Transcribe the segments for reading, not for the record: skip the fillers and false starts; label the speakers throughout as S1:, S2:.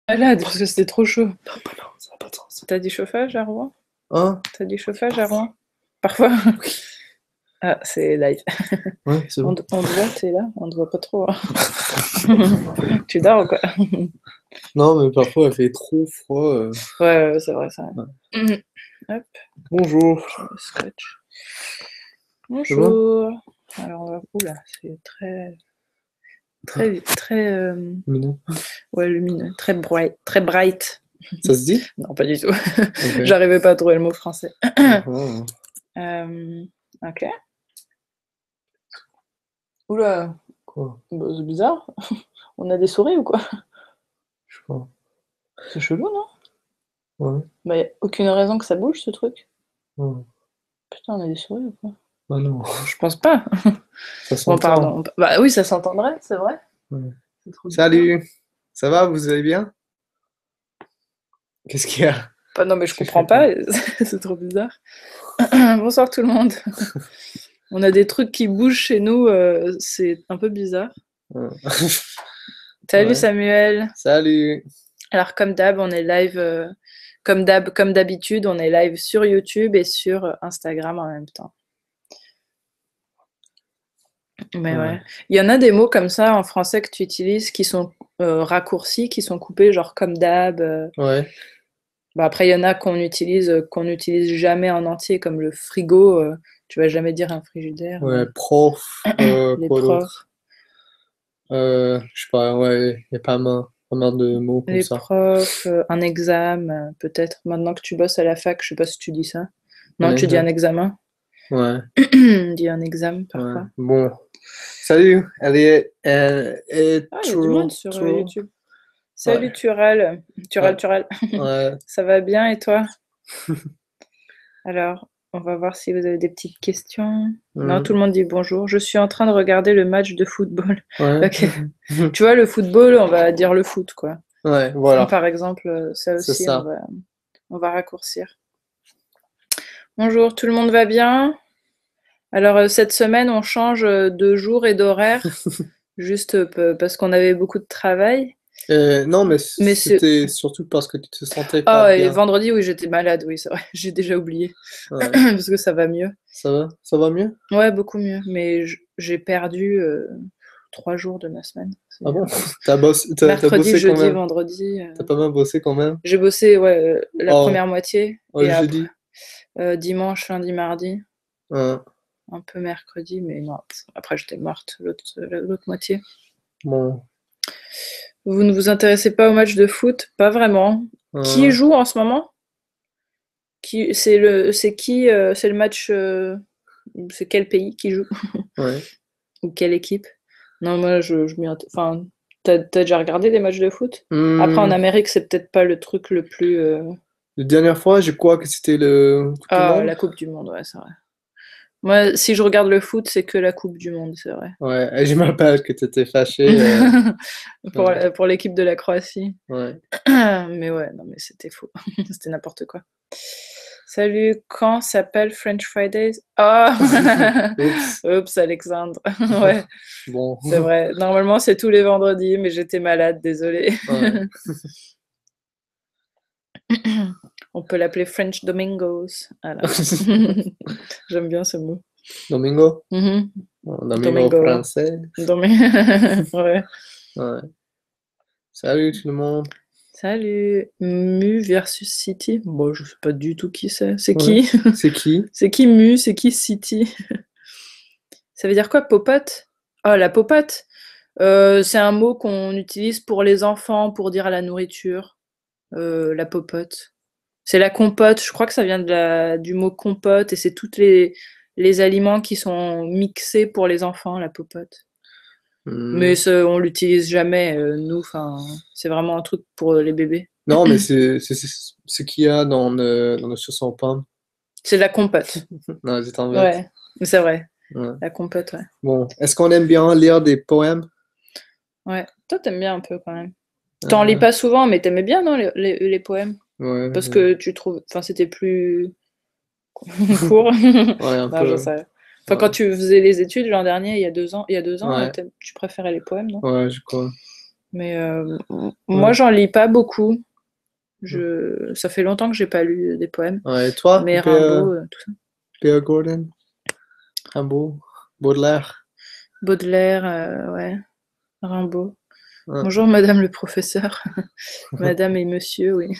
S1: Malade, parce que c'était trop chaud.
S2: Non, bah non, ça n'a pas de sens.
S1: T'as du chauffage à Rouen?
S2: Hein?
S1: T'as du chauffage à Rouen? Parfois?
S2: Oui.
S1: Ah, c'est live.
S2: Ouais, c'est
S1: On,
S2: bon.
S1: on te voit, t'es là? On te voit pas trop, hein. Tu dors ou quoi?
S2: Non, mais parfois, il fait trop froid.
S1: Ouais, c'est vrai, ça.
S2: Ouais.
S1: Hop,
S2: Bonjour.
S1: je me scotch.
S2: Ça va?
S1: Bonjour. Alors, oula, c'est très,
S2: Minou.
S1: ouais, lumineux, très bright, très bright.
S2: Ça se dit?
S1: Non, pas du tout.
S2: Ok.
S1: J'arrivais pas à trouver le mot français.
S2: Ah,
S1: Ok. Oula,
S2: quoi?
S1: bah, c'est bizarre. On a des souris ou quoi?
S2: Je sais pas.
S1: C'est chelou, non?
S2: Ouais.
S1: Bah, y a aucune raison que ça bouge, ce truc.
S2: Ouais.
S1: Putain, on a des souris ou quoi?
S2: Bah non,
S1: Je pense pas.
S2: ça
S1: Bon,
S2: s'entend.
S1: pardon. Bah oui, ça s'entendrait, c'est vrai.
S2: Ouais.
S1: C'est trop bizarre.
S2: Salut. Ça va? Vous allez bien? Qu'est-ce qu'il y a?
S1: Bah, non, mais je
S2: Qu'est-ce
S1: comprends
S2: que tu fais?
S1: pas. C'est trop bizarre. Bonsoir tout le monde. On a des trucs qui bougent chez nous, c'est un peu bizarre.
S2: Ouais.
S1: Salut
S2: Ouais.
S1: Samuel.
S2: Salut.
S1: Alors comme d'hab, on est live, comme d'habitude, on est live sur YouTube et sur Instagram en même temps. Mais
S2: Ouais.
S1: ouais. Il y en a des mots comme ça en français que tu utilises qui sont raccourcis, qui sont coupés, genre comme d'hab.
S2: Ouais.
S1: Bah, après, il y en a qu'on n'utilise jamais en entier, comme le frigo. Tu vas jamais dire un frigidaire,
S2: Ouais.
S1: mais
S2: Prof.
S1: les
S2: Quoi
S1: profs.
S2: d'autre? Je sais pas. Ouais. Il y a pas mal de mots comme
S1: Les
S2: ça.
S1: profs, un examen, peut-être. Maintenant que tu bosses à la fac, je sais pas si tu dis ça.
S2: Un
S1: Non, tu dis un
S2: exemple.
S1: examen.
S2: Ouais.
S1: On dit un examen
S2: Ouais.
S1: parfois.
S2: Bon. Salut. Allez.
S1: Ah, il y a du monde sur
S2: Trop.
S1: YouTube.
S2: Ouais.
S1: Salut Tural.
S2: Ouais.
S1: Tural.
S2: Ouais.
S1: Ça va bien et toi? Alors, on va voir si vous avez des petites questions. Non, tout
S2: Hmm.
S1: le monde dit bonjour. Je suis en train de regarder le match de football.
S2: Ouais.
S1: Ok. Tu vois, le football, on va dire le foot, quoi.
S2: Ouais. Voilà.
S1: Par exemple, ça
S2: C'est
S1: aussi,
S2: ça.
S1: on va raccourcir. Bonjour, tout le monde va bien? Alors, cette semaine, on change de jour et d'horaire, juste parce qu'on avait beaucoup de travail.
S2: Non, mais
S1: Mais c'est...
S2: c'était surtout parce que tu te sentais pas
S1: Oh, et
S2: bien.
S1: vendredi, oui, j'étais malade, oui, c'est vrai. J'ai déjà oublié.
S2: Ouais.
S1: Parce que ça va mieux.
S2: Ça va? Ça va mieux?
S1: Ouais, beaucoup mieux. Mais j'ai perdu 3 jours de ma semaine.
S2: Ah bon? T'as
S1: Mercredi,
S2: bossé quand
S1: jeudi,
S2: même?
S1: vendredi.
S2: T'as pas mal bossé quand même?
S1: J'ai bossé ouais, la
S2: Oh,
S1: première moitié.
S2: oh,
S1: Et après,
S2: jeudi.
S1: dimanche, lundi, mardi.
S2: Hein.
S1: Un peu mercredi, mais non. Après, j'étais morte l'autre moitié.
S2: Bon.
S1: Vous ne vous intéressez pas au match de foot? Pas vraiment. Qui
S2: Hein.
S1: joue en ce moment? C'est le match, c'est quel pays qui joue?
S2: Ouais.
S1: Ou quelle équipe? Non, moi, je m'y enfin, t'as déjà regardé des matchs de foot? Après, en
S2: Hmm.
S1: Amérique, c'est peut-être pas le truc le plus.
S2: La dernière fois, je crois que c'était le Coupe du
S1: Ah,
S2: Monde.
S1: la Coupe du Monde, ouais, c'est vrai. Moi, si je regarde le foot, c'est que la Coupe du Monde, c'est vrai.
S2: Ouais, et je me rappelle que t'étais fâché. Ouais.
S1: Pour l'équipe de la Croatie.
S2: Ouais.
S1: Mais ouais, non, mais c'était faux. C'était n'importe quoi. Salut, quand s'appelle French Fridays? Ah!
S2: Oups.
S1: Oups, Alexandre. Ouais,
S2: Bon.
S1: c'est vrai. Normalement, c'est tous les vendredis, mais j'étais malade, désolée.
S2: Ouais.
S1: On peut l'appeler French Domingos. Voilà. J'aime bien ce mot.
S2: Domingo?
S1: Mhm.
S2: Domingo
S1: Domingo.
S2: français.
S1: Ouais.
S2: Ouais. Salut tout le monde.
S1: Salut. Mu versus City. Bon, je sais pas du tout qui c'est. C'est
S2: Ouais.
S1: qui?
S2: C'est qui?
S1: C'est qui Mu? C'est qui City? Ça veut dire quoi, popote? Ah, la popote. C'est un mot qu'on utilise pour les enfants, pour dire à la nourriture. La popote. C'est la compote. Je crois que ça vient du mot compote et c'est tous les aliments qui sont mixés pour les enfants, la popote.
S2: Hmm.
S1: Mais on l'utilise jamais, nous. Enfin, c'est vraiment un truc pour les bébés.
S2: Non, mais c'est ce qu'il y a dans le sauce aux pommes.
S1: C'est de la compote.
S2: Non, je t'embête.
S1: Ouais, mais c'est vrai.
S2: Ouais.
S1: La compote, ouais.
S2: Bon, est-ce qu'on aime bien lire des poèmes?
S1: Ouais. Toi, t'aimes bien un peu quand même. T'en lis
S2: Euh,
S1: pas souvent, mais t'aimais bien, non, les poèmes?
S2: ouais,
S1: Parce
S2: ouais,
S1: que tu trouves. Enfin, c'était plus court.
S2: ouais, un
S1: Non, j'en
S2: peu.
S1: sais rien. Enfin,
S2: Ouais,
S1: quand tu faisais les études l'an dernier, il y a 2 ans, tu préférais les poèmes, non?
S2: ouais, je crois.
S1: Mais moi,
S2: Ouais.
S1: j'en lis pas beaucoup. Ça fait longtemps que j'ai pas lu des poèmes.
S2: Ouais, et toi,
S1: Mais Rimbaud, tout ça.
S2: Pierre Gordon, Rimbaud, Baudelaire.
S1: Baudelaire, ouais. Rimbaud.
S2: Ouais.
S1: Bonjour, madame le professeur. Madame et monsieur, oui.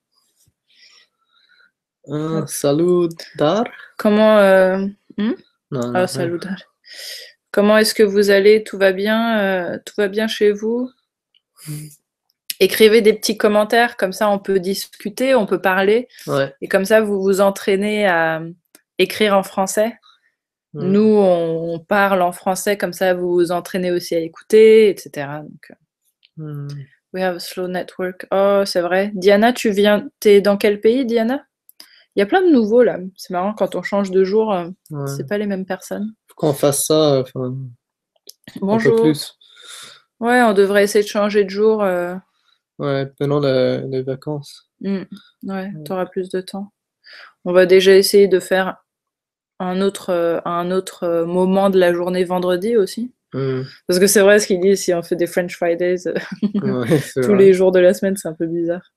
S2: Un salut d'art?
S1: Comment. Hmm
S2: Non,
S1: Ah,
S2: non, rien.
S1: salut. Comment est-ce que vous allez? Tout va bien chez vous? Écrivez des petits commentaires, comme ça on peut discuter, on peut parler.
S2: Ouais.
S1: Et comme ça, vous vous entraînez à écrire en français. Nous,
S2: Mm.
S1: on parle en français, comme ça vous vous entraînez aussi à écouter, etc. Donc,
S2: Mm.
S1: we have a slow network. Oh, c'est vrai. Diana, t'es dans quel pays, Diana? Il y a plein de nouveaux là. C'est marrant, quand on change de jour,
S2: Ouais.
S1: c'est pas les mêmes personnes.
S2: Faut qu'on fasse ça, enfin, un peu
S1: Bonjour.
S2: plus.
S1: Ouais, on devrait essayer de changer de jour.
S2: Ouais, pendant les vacances.
S1: Ouais, t'auras plus de temps. On va déjà essayer de faire un autre moment de la journée vendredi aussi.
S2: Mm.
S1: Parce que c'est vrai ce qu'ils disent, si on fait des French Fridays
S2: Ouais, c'est
S1: tous
S2: vrai.
S1: les jours de la semaine, c'est un peu bizarre.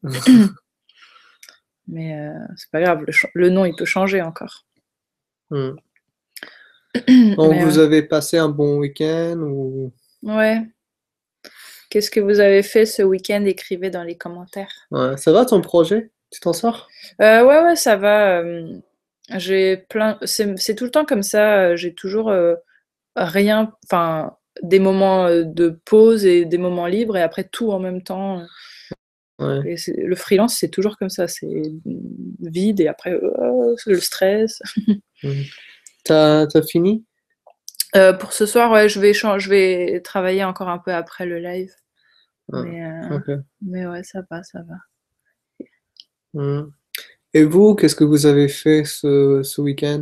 S1: Mais c'est pas grave, le nom il peut changer encore.
S2: Mm. Donc,
S1: Mais
S2: vous avez passé un bon week-end ou...
S1: ouais. Qu'est-ce que vous avez fait ce week-end? Écrivez dans les commentaires.
S2: Ouais. Ça va ton projet? Tu t'en sors?
S1: Ouais, ouais, ça va. J'ai plein. C'est tout le temps comme ça. J'ai toujours rien. Enfin, des moments de pause et des moments libres et après tout en même temps.
S2: Ouais.
S1: Et le freelance, c'est toujours comme ça. C'est vide et après le stress.
S2: Mm. T'as fini?
S1: Pour ce soir, ouais, je vais travailler encore un peu après le live.
S2: Ah,
S1: Mais,
S2: ok.
S1: mais ouais, ça va, ça va.
S2: Mm. Et vous, qu'est-ce que vous avez fait ce week-end?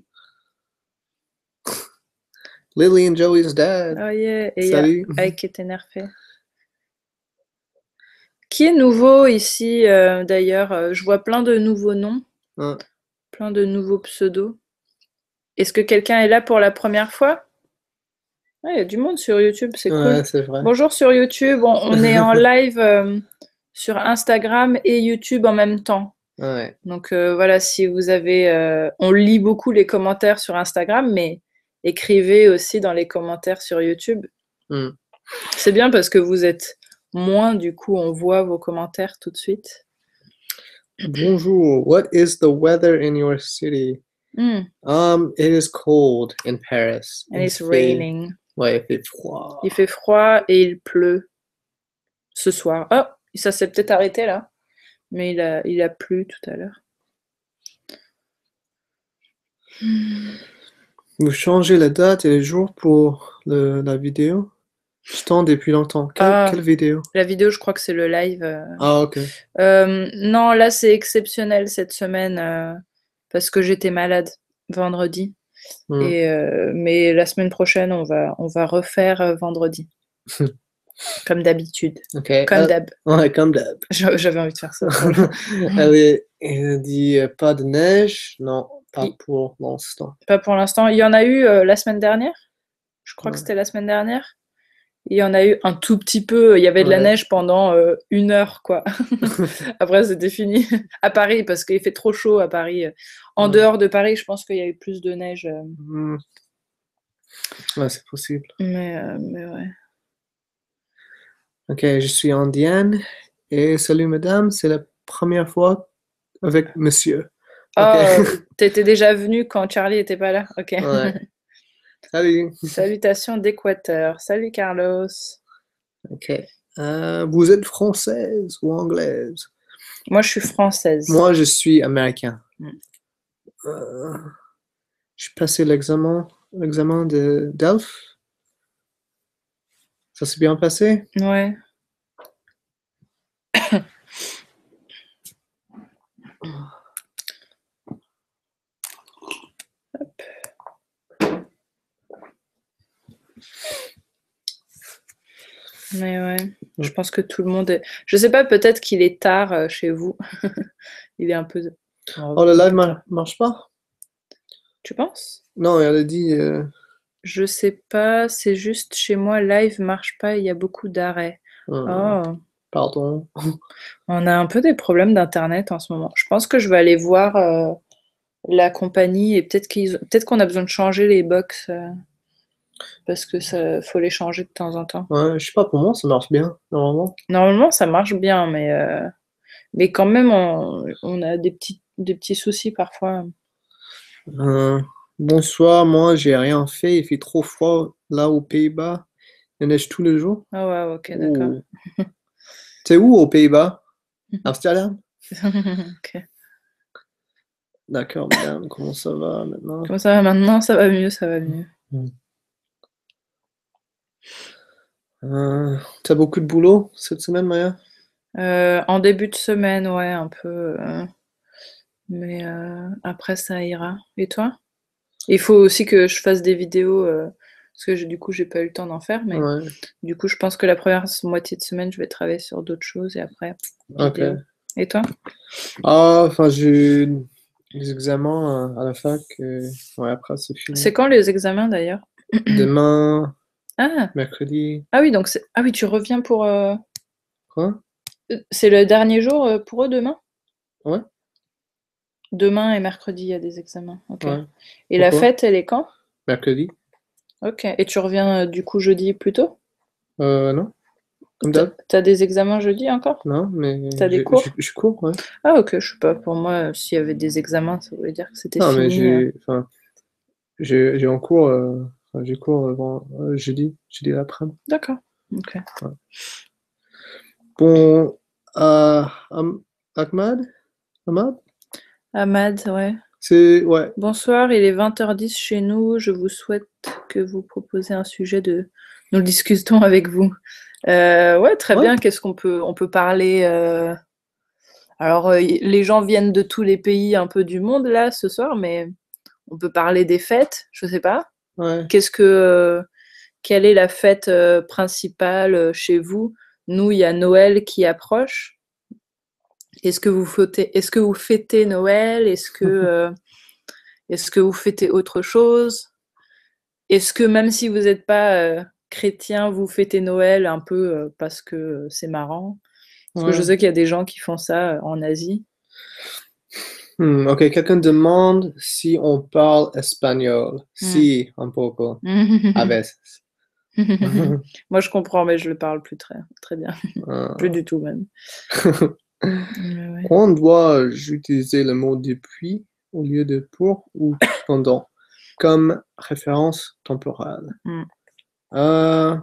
S2: Lily and Joey's dad.
S1: Oh yeah, et il y a
S2: Salut.
S1: Ike qui est énervé. Qui est nouveau ici d'ailleurs? Je vois plein de nouveaux noms,
S2: Ah,
S1: plein de nouveaux pseudos. Est-ce que quelqu'un est là pour la première fois? Ah, il y a du monde sur YouTube, c'est cool.
S2: ouais, c'est vrai.
S1: Bonjour sur YouTube, on est en live sur Instagram et YouTube en même temps.
S2: Ouais.
S1: Donc voilà, si vous avez... on lit beaucoup les commentaires sur Instagram, mais écrivez aussi dans les commentaires sur YouTube.
S2: Mm.
S1: C'est bien parce que vous êtes moins, du coup, on voit vos commentaires tout de suite.
S2: Bonjour. What is the weather in your city?
S1: Mm.
S2: It is cold in Paris.
S1: And it's raining.
S2: Ouais, il fait froid.
S1: Il fait froid et il pleut ce soir. Oh, ça s'est peut-être arrêté là, mais il a plu tout à l'heure.
S2: Vous changez la date et le jour pour la vidéo? Je tends depuis longtemps. Quelle
S1: Ah,
S2: vidéo?
S1: la vidéo, je crois que c'est le live.
S2: Ah, ok.
S1: Non, là, c'est exceptionnel cette semaine parce que j'étais malade vendredi.
S2: Mm.
S1: Mais la semaine prochaine, on va refaire vendredi, comme d'habitude.
S2: Ok.
S1: Comme d'hab.
S2: Ouais, comme d'hab.
S1: J'avais envie de faire ça.
S2: Elle dit pas de neige. Non, pas
S1: Il-
S2: pour l'instant.
S1: Pas pour l'instant. Il y en a eu la semaine dernière. Je crois que
S2: Ouais.
S1: c'était la semaine dernière. Il y en a eu un tout petit peu. Il y avait de la
S2: Ouais.
S1: neige pendant 1 heure, quoi. Après, c'était fini. À Paris, parce qu'il fait trop chaud à Paris. En
S2: Ouais.
S1: dehors de Paris, je pense qu'il y a eu plus de neige.
S2: Mm. Ouais, c'est possible.
S1: Mais ouais.
S2: Ok, je suis indienne et salut madame, c'est la première fois avec monsieur. Ok.
S1: Oh, t'étais déjà venu quand Charlie était pas là. Ok.
S2: Ouais. Salut.
S1: Salutations d'Équateur. Salut Carlos.
S2: Ok. Vous êtes française ou anglaise?
S1: Moi, je suis française.
S2: Moi, je suis américain.
S1: Mm.
S2: Euh, j'ai passé l'examen de DELF. Ça s'est bien passé?
S1: Ouais. Mais ouais. Je pense que tout le monde est. Je sais pas, peut-être qu'il est tard chez vous. Il est un peu.
S2: Oh, le
S1: un
S2: live
S1: peu tard.
S2: marche pas?
S1: Tu penses?
S2: Non, elle a dit.
S1: Je sais pas, c'est juste chez moi, live marche pas, il y a beaucoup d'arrêts. Oh,
S2: Pardon.
S1: on a un peu des problèmes d'internet en ce moment. Je pense que je vais aller voir la compagnie et peut-être qu'on a besoin de changer les box parce que ça faut les changer de temps en temps.
S2: Ouais, je sais pas, pour moi, ça marche bien, normalement.
S1: Normalement, ça marche bien, mais quand même, on a des petits soucis parfois.
S2: Euh, Bonsoir, moi, j'ai rien fait. Il fait trop froid là aux Pays-Bas. Il neige tous les jours.
S1: Ah ouais, ok, d'accord.
S2: Ouh. T'es où aux Pays-Bas? Amsterdam?
S1: Ok.
S2: D'accord, madame. Comment ça va maintenant?
S1: Comment ça va maintenant? Ça va mieux, ça va mieux.
S2: Hmm. T'as beaucoup de boulot cette semaine, Maya?
S1: En début de semaine, ouais, un peu, mais après ça ira. Et toi? Il faut aussi que je fasse des vidéos, parce que du coup, j'ai pas eu le temps d'en faire, mais
S2: Ouais,
S1: du coup, je pense que la première moitié de semaine, je vais travailler sur d'autres choses et après, vidéo.
S2: ok.
S1: Et toi?
S2: Ah, enfin, j'ai des examens à la fac. Ouais, après, c'est
S1: C'est
S2: fini.
S1: quand les examens d'ailleurs?
S2: Demain,
S1: Ah,
S2: mercredi.
S1: ah oui, donc ah oui, tu reviens pour.
S2: Quoi?
S1: C'est le dernier jour pour eux demain?
S2: Ouais,
S1: Demain et mercredi, il y a des examens. Ok.
S2: ouais.
S1: Et la
S2: Pourquoi?
S1: fête, elle est quand?
S2: Mercredi?
S1: Ok. Et tu reviens du coup jeudi plus tôt?
S2: Non, comme
S1: T'as,
S2: d'hab.
S1: t'as des examens jeudi encore?
S2: Non, mais
S1: T'as des cours?
S2: je cours, ouais.
S1: Ah ok, je sais pas. Pour moi, s'il y avait des examens, ça voulait dire que c'était
S2: Non, mais
S1: fini.
S2: enfin, j'ai en cours, enfin, j'ai cours jeudi l'après-midi.
S1: D'accord. Ok.
S2: Ouais. Bon, Ahmad? Ahmad?
S1: Ahmad, ouais.
S2: Ouais,
S1: Bonsoir, il est 20h10 chez nous. Je vous souhaite que vous proposez un sujet de. Nous le discutons avec vous. Ouais, très
S2: ouais,
S1: bien. On peut parler. Alors, les gens viennent de tous les pays un peu du monde là ce soir, mais on peut parler des fêtes. Je sais pas.
S2: ouais.
S1: Qu'est-ce que, quelle est la fête principale chez vous? Nous, il y a Noël qui approche. Est-ce que vous fêtez Noël? Est-ce que vous fêtez autre chose? Est-ce que même si vous n'êtes pas chrétien, vous fêtez Noël un peu parce que c'est marrant? Parce que je
S2: Ouais.
S1: sais qu'il y a des gens qui font ça en Asie.
S2: Ok, quelqu'un demande si on parle espagnol.
S1: Hmm.
S2: Si, un poco. A veces.
S1: Moi, je comprends, mais je le parle plus très, très bien. Plus
S2: Euh,
S1: du tout, même. Ouais.
S2: Quand dois-je utiliser le mot depuis au lieu de pour ou pendant comme référence temporelle?
S1: Hmm.
S2: Euh,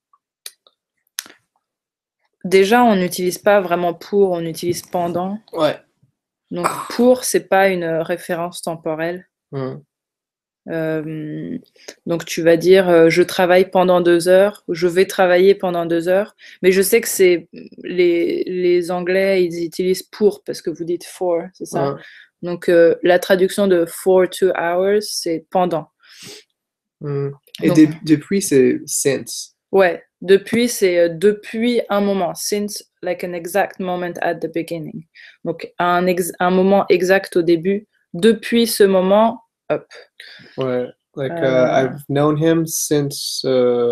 S1: Déjà, on n'utilise pas vraiment pour, on utilise pendant.
S2: ouais.
S1: Donc, pour, c'est pas une référence temporelle.
S2: Hmm.
S1: Euh, donc tu vas dire je travaille pendant 2 heures, ou je vais travailler pendant 2 heures. Mais je sais que c'est les Anglais, ils utilisent pour parce que vous dites for, c'est ça.
S2: Ouais.
S1: Donc la traduction de for 2 hours, c'est pendant.
S2: Hmm. Et
S1: Donc
S2: depuis, c'est since.
S1: ouais, depuis c'est depuis un moment. Since like an exact moment at the beginning. Donc un moment exact au début. Depuis ce moment, hop.
S2: Ouais. Like,
S1: Euh,
S2: I've known him since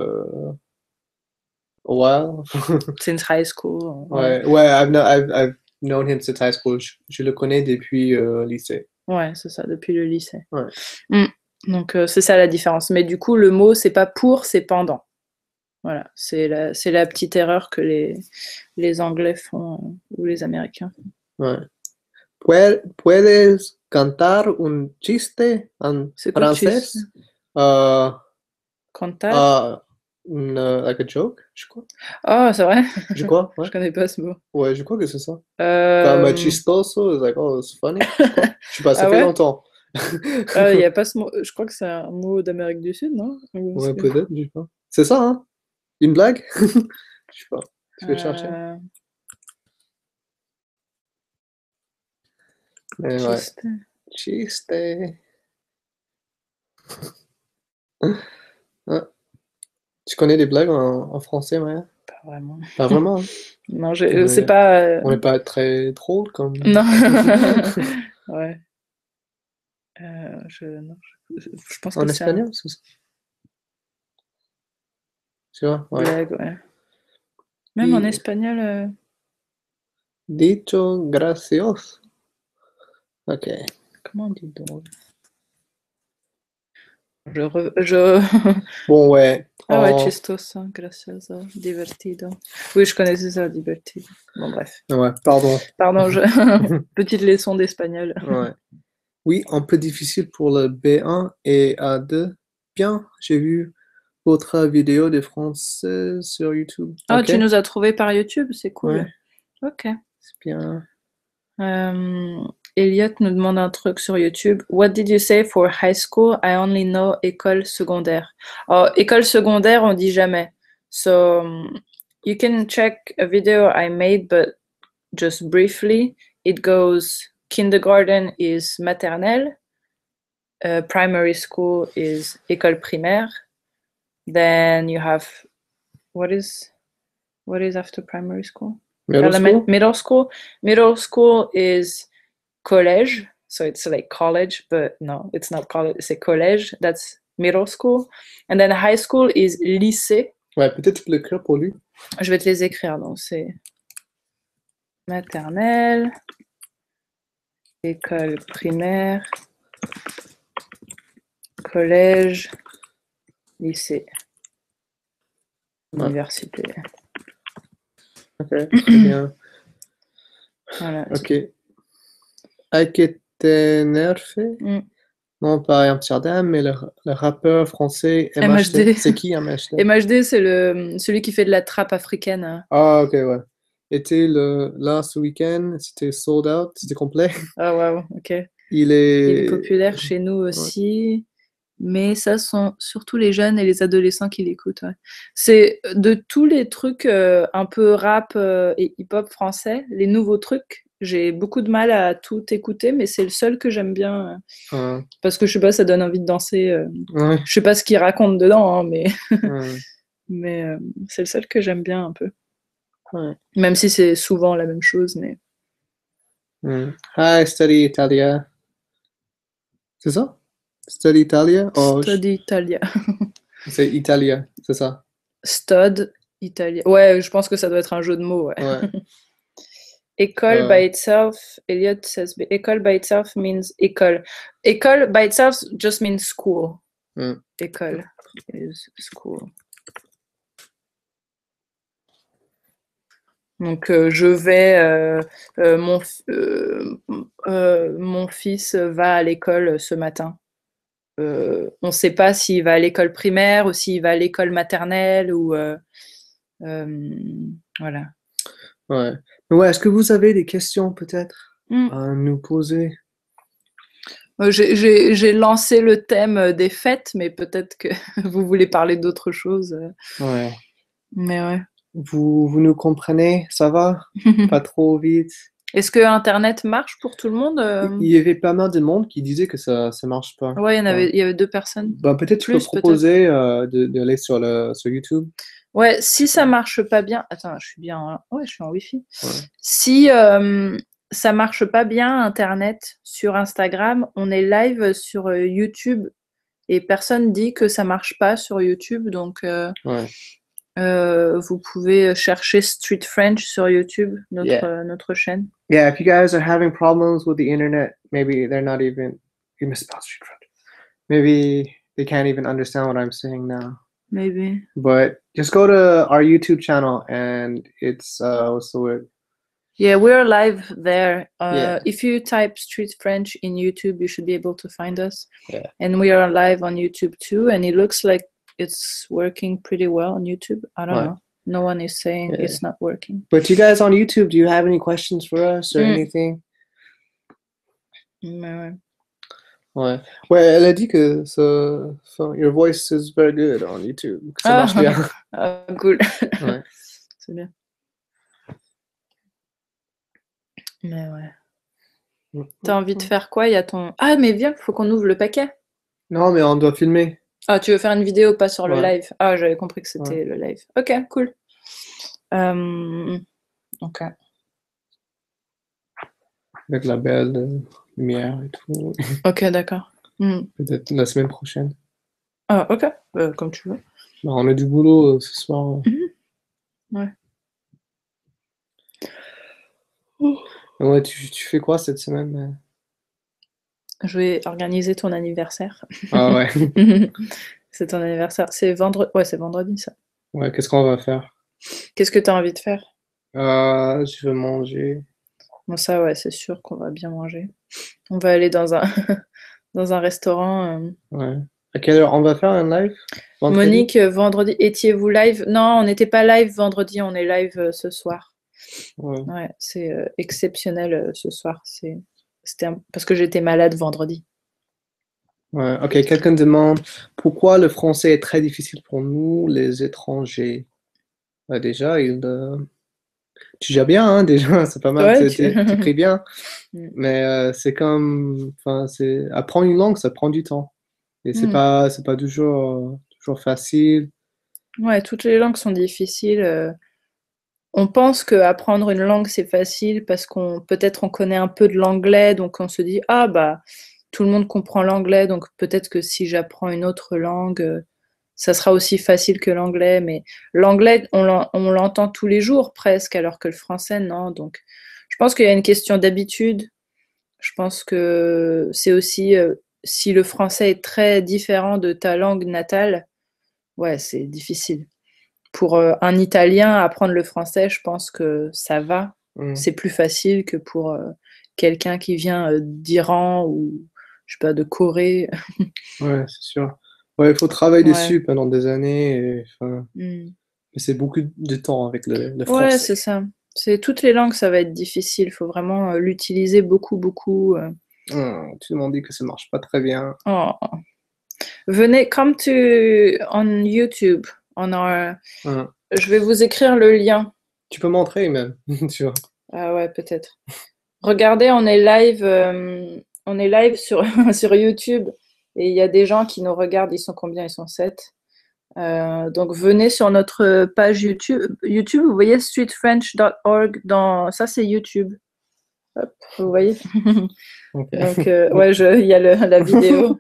S2: a while.
S1: since high school, ouais.
S2: Ouais, ouais, I've known him since high school. Je le connais depuis lycée.
S1: Ouais, c'est ça, depuis le lycée.
S2: Ouais.
S1: Mm. Donc, c'est ça la différence. Mais du coup, le mot, c'est pas pour, c'est pendant. Voilà, c'est la petite erreur que les Anglais font ou les Américains.
S2: Ouais. ¿Puedes cantar un chiste en
S1: C'est quoi chiste?
S2: francés? Uh,
S1: Cantar?
S2: like a joke, je crois.
S1: Oh, c'est vrai?
S2: Je crois, ouais.
S1: Je connais pas ce mot.
S2: Ouais, je crois que c'est ça. Comme
S1: Euh,
S2: chistoso, it's like, oh, it's funny, je crois. Je sais pas, ça
S1: Ah
S2: fait
S1: ouais?
S2: longtemps.
S1: Il y a pas ce mot. Je crois que c'est un mot d'Amérique du Sud, non?
S2: Ouais, peut-être, je sais pas. C'est ça, hein? Une blague? Je sais pas. Je vais chercher.
S1: Euh,
S2: Mais ouais.
S1: Chiste.
S2: Chiste. Ouais. Tu connais des blagues en français, Maya?
S1: Pas vraiment.
S2: Pas vraiment, hein?
S1: Non,
S2: On
S1: c'est
S2: est,
S1: pas.
S2: on n'est pas très drôle comme.
S1: Non. Ouais. Non, je pense que
S2: En
S1: c'est un
S2: espagnol, c'est ça? Tu vois? Ouais.
S1: blague, ouais. Même en
S2: Y
S1: espagnol.
S2: dicho gracioso. Ok.
S1: Comment on dit drôle? Je...
S2: Bon, ouais.
S1: Ah ouais,
S2: En...
S1: chistoso, gracioso, divertido. Oui, je connaissais ça, divertido. Bon, bref.
S2: Ouais, pardon.
S1: Pardon, petite leçon d'espagnol.
S2: Ouais. Oui, un peu difficile pour le B1 et A2. Bien, j'ai vu votre vidéo de français sur YouTube.
S1: Oh,
S2: Ok,
S1: tu nous as trouvé par YouTube, c'est
S2: ouais,
S1: cool. Ok.
S2: c'est bien.
S1: Elliot nous demande un truc sur YouTube. What did you say for high school? I only know école secondaire. Oh, école secondaire, on dit jamais. So you can check a video I made, but just briefly. It goes kindergarten is maternelle, primary school is école primaire. Then you have what is after primary school?
S2: Middle school?
S1: Middle school. Middle school is collège, so it's like college, but no, it's not college, c'est collège, that's middle school. And then high school is lycée.
S2: Ouais, peut-être tu peux l'écrire pour lui.
S1: Je vais te les écrire, donc c'est maternelle, école primaire, collège, lycée, université.
S2: Ok, très bien.
S1: Voilà.
S2: Ok. Hay que tenerfe? Non, pas Amsterdam, mais le rappeur français MHD.
S1: MHD.
S2: C'est qui MHD?
S1: MHD, c'est celui qui fait de la trappe africaine.
S2: Ah, ok, ouais. Était là ce week-end, c'était sold out, c'était complet.
S1: Ah, waouh, ok.
S2: Il
S1: Il est
S2: est.
S1: populaire chez nous aussi, mais ça sont surtout les jeunes et les adolescents qui l'écoutent. Ouais. C'est de tous les trucs un peu rap et hip-hop français, les nouveaux trucs, j'ai beaucoup de mal à tout écouter, mais c'est le seul que j'aime bien parce que je sais pas, ça donne envie de danser.
S2: Ouais.
S1: Je sais pas ce qu'il raconte dedans, hein, mais
S2: Ouais.
S1: mais c'est le seul que j'aime bien un peu.
S2: Ouais.
S1: Même si c'est souvent la même chose, mais.
S2: Hi, study Italia. C'est ça? Study Italia? Oh,
S1: Study Italia.
S2: c'est Italia, c'est ça.
S1: Stud Italia. Ouais, je pense que ça doit être un jeu de mots. Ouais.
S2: Ouais.
S1: École by itself, Elliot says, école by itself means école. École by itself just means school. École is school. Donc je vais, mon fils va à l'école ce matin. On ne sait pas s'il va à l'école primaire ou s'il va à l'école maternelle ou voilà.
S2: Ouais. Ouais, est-ce que vous avez des questions peut-être à nous poser?
S1: J'ai lancé le thème des fêtes, mais peut-être que vous voulez parler d'autre chose.
S2: Ouais.
S1: Mais ouais.
S2: Vous nous comprenez? Ça va? Pas trop vite?
S1: Est-ce que Internet marche pour tout le monde?
S2: Il y avait pas mal de monde qui disait que ça marche pas.
S1: Ouais, il y avait 2 personnes.
S2: Ben, peut-être tu peux proposer d'aller sur YouTube.
S1: Ouais, si ça marche pas bien. Attends, je suis bien. Ouais, je suis en Wi-Fi.
S2: Ouais.
S1: Si ça marche pas bien Internet sur Instagram, on est live sur YouTube et personne dit que ça marche pas sur YouTube, donc
S2: Ouais.
S1: vous pouvez chercher Street French sur YouTube, notre chaîne.
S2: Yeah, if you guys are having problems with the internet, maybe they're not even. You misspelled Street French. Maybe they can't even understand what I'm saying now.
S1: Maybe.
S2: But just go to our YouTube channel and it's what's the word?
S1: Yeah, we're live there.
S2: Yeah.
S1: If you type Street French in YouTube, you should be able to find us.
S2: Yeah.
S1: And we are live on YouTube too, and it looks like it's working pretty well on YouTube. I don't know. No one is saying it's not working.
S2: But you guys on YouTube, do you have any questions for us or anything? Ouais. Ouais, elle a dit que your voice is very good on YouTube. Que ça marche bien.
S1: Cool.
S2: Ouais.
S1: C'est bien. Mais ouais. T'as envie de faire quoi? Il y a ton. Ah, mais viens, faut qu'on ouvre le paquet.
S2: Non, mais on doit filmer.
S1: Ah, tu veux faire une vidéo, pas sur le live? Ah, j'avais compris que c'était le live. Ok, cool. Ok.
S2: Avec la belle lumière et tout.
S1: Ok, d'accord.
S2: Peut-être la semaine prochaine.
S1: Ah, ok. Comme tu veux.
S2: Bah, on a du boulot ce soir.
S1: Ouais.
S2: Ouais, tu fais quoi cette semaine?
S1: Je vais organiser ton anniversaire.
S2: Ah ouais.
S1: C'est ton anniversaire. C'est vendredi. Ouais, c'est vendredi, ça.
S2: Ouais, qu'est-ce qu'on va faire?
S1: Qu'est-ce que tu as envie de faire?
S2: Je vais manger.
S1: Bon, ça, ouais, c'est sûr qu'on va bien manger. On va aller dans un, dans un restaurant.
S2: Ouais. À quelle heure on va faire un live? Vendredi?
S1: Monique, vendredi, étiez-vous live? Non, on n'était pas live vendredi, on est live ce soir.
S2: Ouais.
S1: Ouais, c'est exceptionnel ce soir. Parce que j'étais malade vendredi.
S2: Ouais. Ok, quelqu'un demande pourquoi le français est très difficile pour nous, les étrangers. Bah, déjà, tu gères bien, hein, déjà, c'est pas mal,
S1: Ouais,
S2: t'écris bien.
S1: Mm.
S2: Mais c'est comme, enfin, apprendre une langue, ça prend du temps. Et
S1: Mm.
S2: c'est pas toujours facile.
S1: Ouais, toutes les langues sont difficiles. On pense que apprendre une langue c'est facile parce qu'on peut-être on connaît un peu de l'anglais, donc on se dit ah bah tout le monde comprend l'anglais, donc peut-être que si j'apprends une autre langue, ça sera aussi facile que l'anglais. Mais l'anglais, on l'entend tous les jours presque, alors que le français non. Donc je pense qu'il y a une question d'habitude. Je pense que c'est aussi si le français est très différent de ta langue natale, ouais, c'est difficile. Pour un Italien, apprendre le français, je pense que ça va.
S2: Hmm.
S1: C'est plus facile que pour quelqu'un qui vient d'Iran ou, je sais pas, de Corée.
S2: Ouais, c'est sûr. Ouais, il faut travailler
S1: Ouais.
S2: dessus pendant des années. Enfin,
S1: Mm.
S2: mais c'est beaucoup de temps avec le
S1: Ouais,
S2: français.
S1: c'est ça. C'est toutes les langues, ça va être difficile. Il faut vraiment l'utiliser beaucoup, beaucoup.
S2: Tout le monde dit que ça marche pas très bien.
S1: Oh. Venez, on YouTube.
S2: Hum.
S1: Je vais vous écrire le lien.
S2: Tu peux montrer même, tu vois.
S1: Ah ouais, peut-être. Regardez, on est live sur, sur YouTube et il y a des gens qui nous regardent. Ils sont combien? Ils sont 7. Donc venez sur notre page YouTube. YouTube, vous voyez streetfrench.org. Ça, c'est YouTube. Hop, vous voyez.
S2: Ok.
S1: Donc ouais, il y a la vidéo,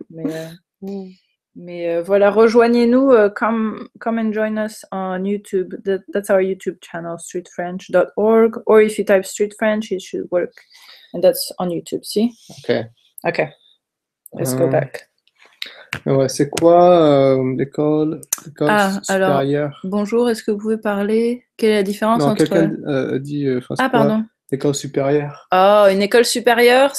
S1: mais voilà, rejoignez-nous. Come and join us on YouTube. That's our YouTube channel, streetfrench.org. Or if you type street French, it should work. And that's on YouTube, see?
S2: Ok.
S1: Okay, let's go
S2: Euh,
S1: back.
S2: ouais, c'est quoi l'école
S1: Ah, alors,
S2: supérieure?
S1: bonjour, est-ce que vous pouvez parler? Quelle est la différence
S2: Non, quelqu'un
S1: entre...
S2: dit, enfin, c'est
S1: Ah,
S2: quoi
S1: pardon.
S2: l'école supérieure?
S1: Oh, une école supérieure,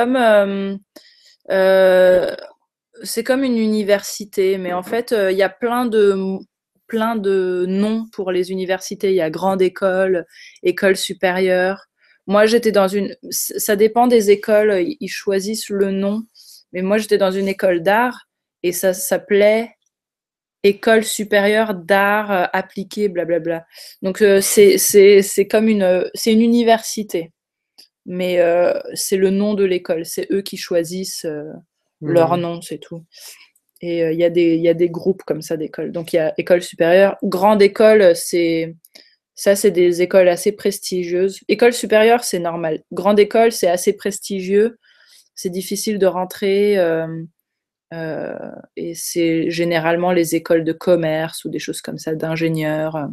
S1: euh, c'est comme une université, mais en fait, il y a plein de noms pour les universités. Il y a grande école, école supérieure. Moi, j'étais dans une... Ça dépend des écoles, ils choisissent le nom. Mais moi, j'étais dans une école d'art et ça s'appelait École supérieure d'art appliqué, blablabla. Donc, c'est comme c'est une université, mais c'est le nom de l'école. C'est eux qui choisissent leur
S2: Hmm.
S1: nom, c'est tout. Et il y a des groupes comme ça d'écoles. Donc, il y a école supérieure. Grande école, c'est des écoles assez prestigieuses. École supérieure, c'est normal. Grande école, c'est assez prestigieux. C'est difficile de rentrer. Euh, et c'est généralement les écoles de commerce ou des choses comme ça, d'ingénieurs.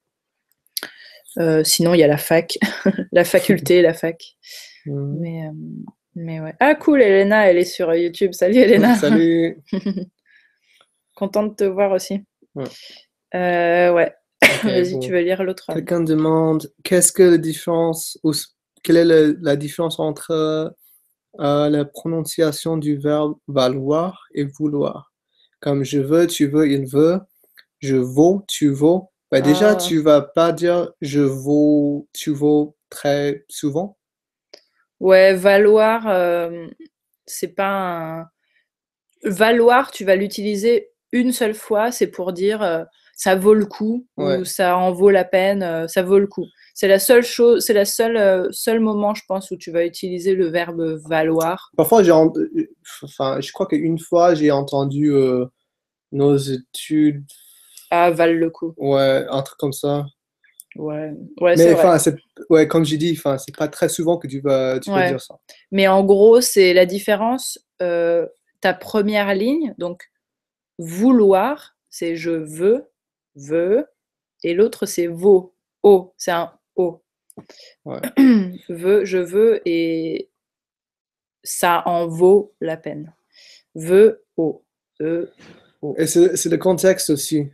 S1: Sinon, il y a la fac, la faculté, la fac.
S2: Hmm.
S1: Mais, euh, mais ouais. Ah, cool, Elena, elle est sur YouTube. Salut, Elena.
S2: Salut.
S1: Contente de te voir aussi.
S2: Ouais.
S1: Ouais.
S2: Ok,
S1: Vas-y, tu
S2: bon.
S1: veux lire l'autre?
S2: Quelqu'un demande qu'est-ce que la différence ou quelle est la différence entre la prononciation du verbe valoir et vouloir. Comme je veux, tu veux, il veut, je vaux, tu vaux. Bah déjà,
S1: Ah,
S2: tu vas pas dire je vaux, tu vaux très souvent.
S1: ouais, valoir, c'est pas un... Valoir, tu vas l'utiliser une seule fois, c'est pour dire ça vaut le coup ou
S2: Ouais.
S1: ça en vaut la peine, ça vaut le coup. C'est la seule chose, c'est la seule seul moment, je pense, où tu vas utiliser le verbe valoir.
S2: Parfois, enfin, je crois qu'une fois, j'ai entendu nos études,
S1: Ah, valent le coup.
S2: ouais, un truc comme ça.
S1: Ouais, ouais, c'est
S2: Mais
S1: vrai.
S2: enfin, ouais, comme j'ai dit, enfin, c'est pas très souvent que tu vas
S1: Ouais.
S2: dire ça.
S1: Mais en gros, c'est la différence. Ta première ligne, donc vouloir, c'est je veux, veux, et l'autre c'est vaut, o, c'est un o.
S2: Ouais.
S1: Je veux et ça en vaut la peine. Veux, oh. Oh.
S2: Et c'est le contexte aussi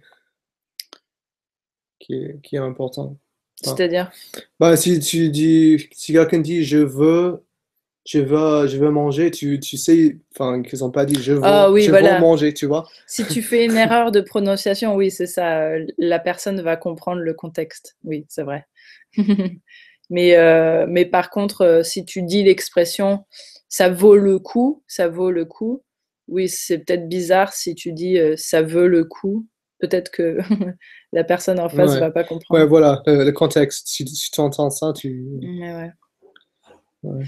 S2: qui est important.
S1: C'est-à-dire?
S2: Bah, si quelqu'un dit je veux manger, tu sais, enfin, qu'ils n'ont pas dit
S1: Ah oui,
S2: je veux
S1: voilà.
S2: manger, tu vois?
S1: Si tu fais une erreur de prononciation, oui, c'est ça. La personne va comprendre le contexte. Oui, c'est vrai. Mais par contre, si tu dis l'expression ça vaut le coup, ça vaut le coup, oui, c'est peut-être bizarre si tu dis ça veut le coup. Peut-être que la personne en face
S2: Ouais.
S1: va pas
S2: Ouais,
S1: comprendre.
S2: voilà, le contexte. Si tu entends ça, tu.
S1: Mais ouais.
S2: Ouais.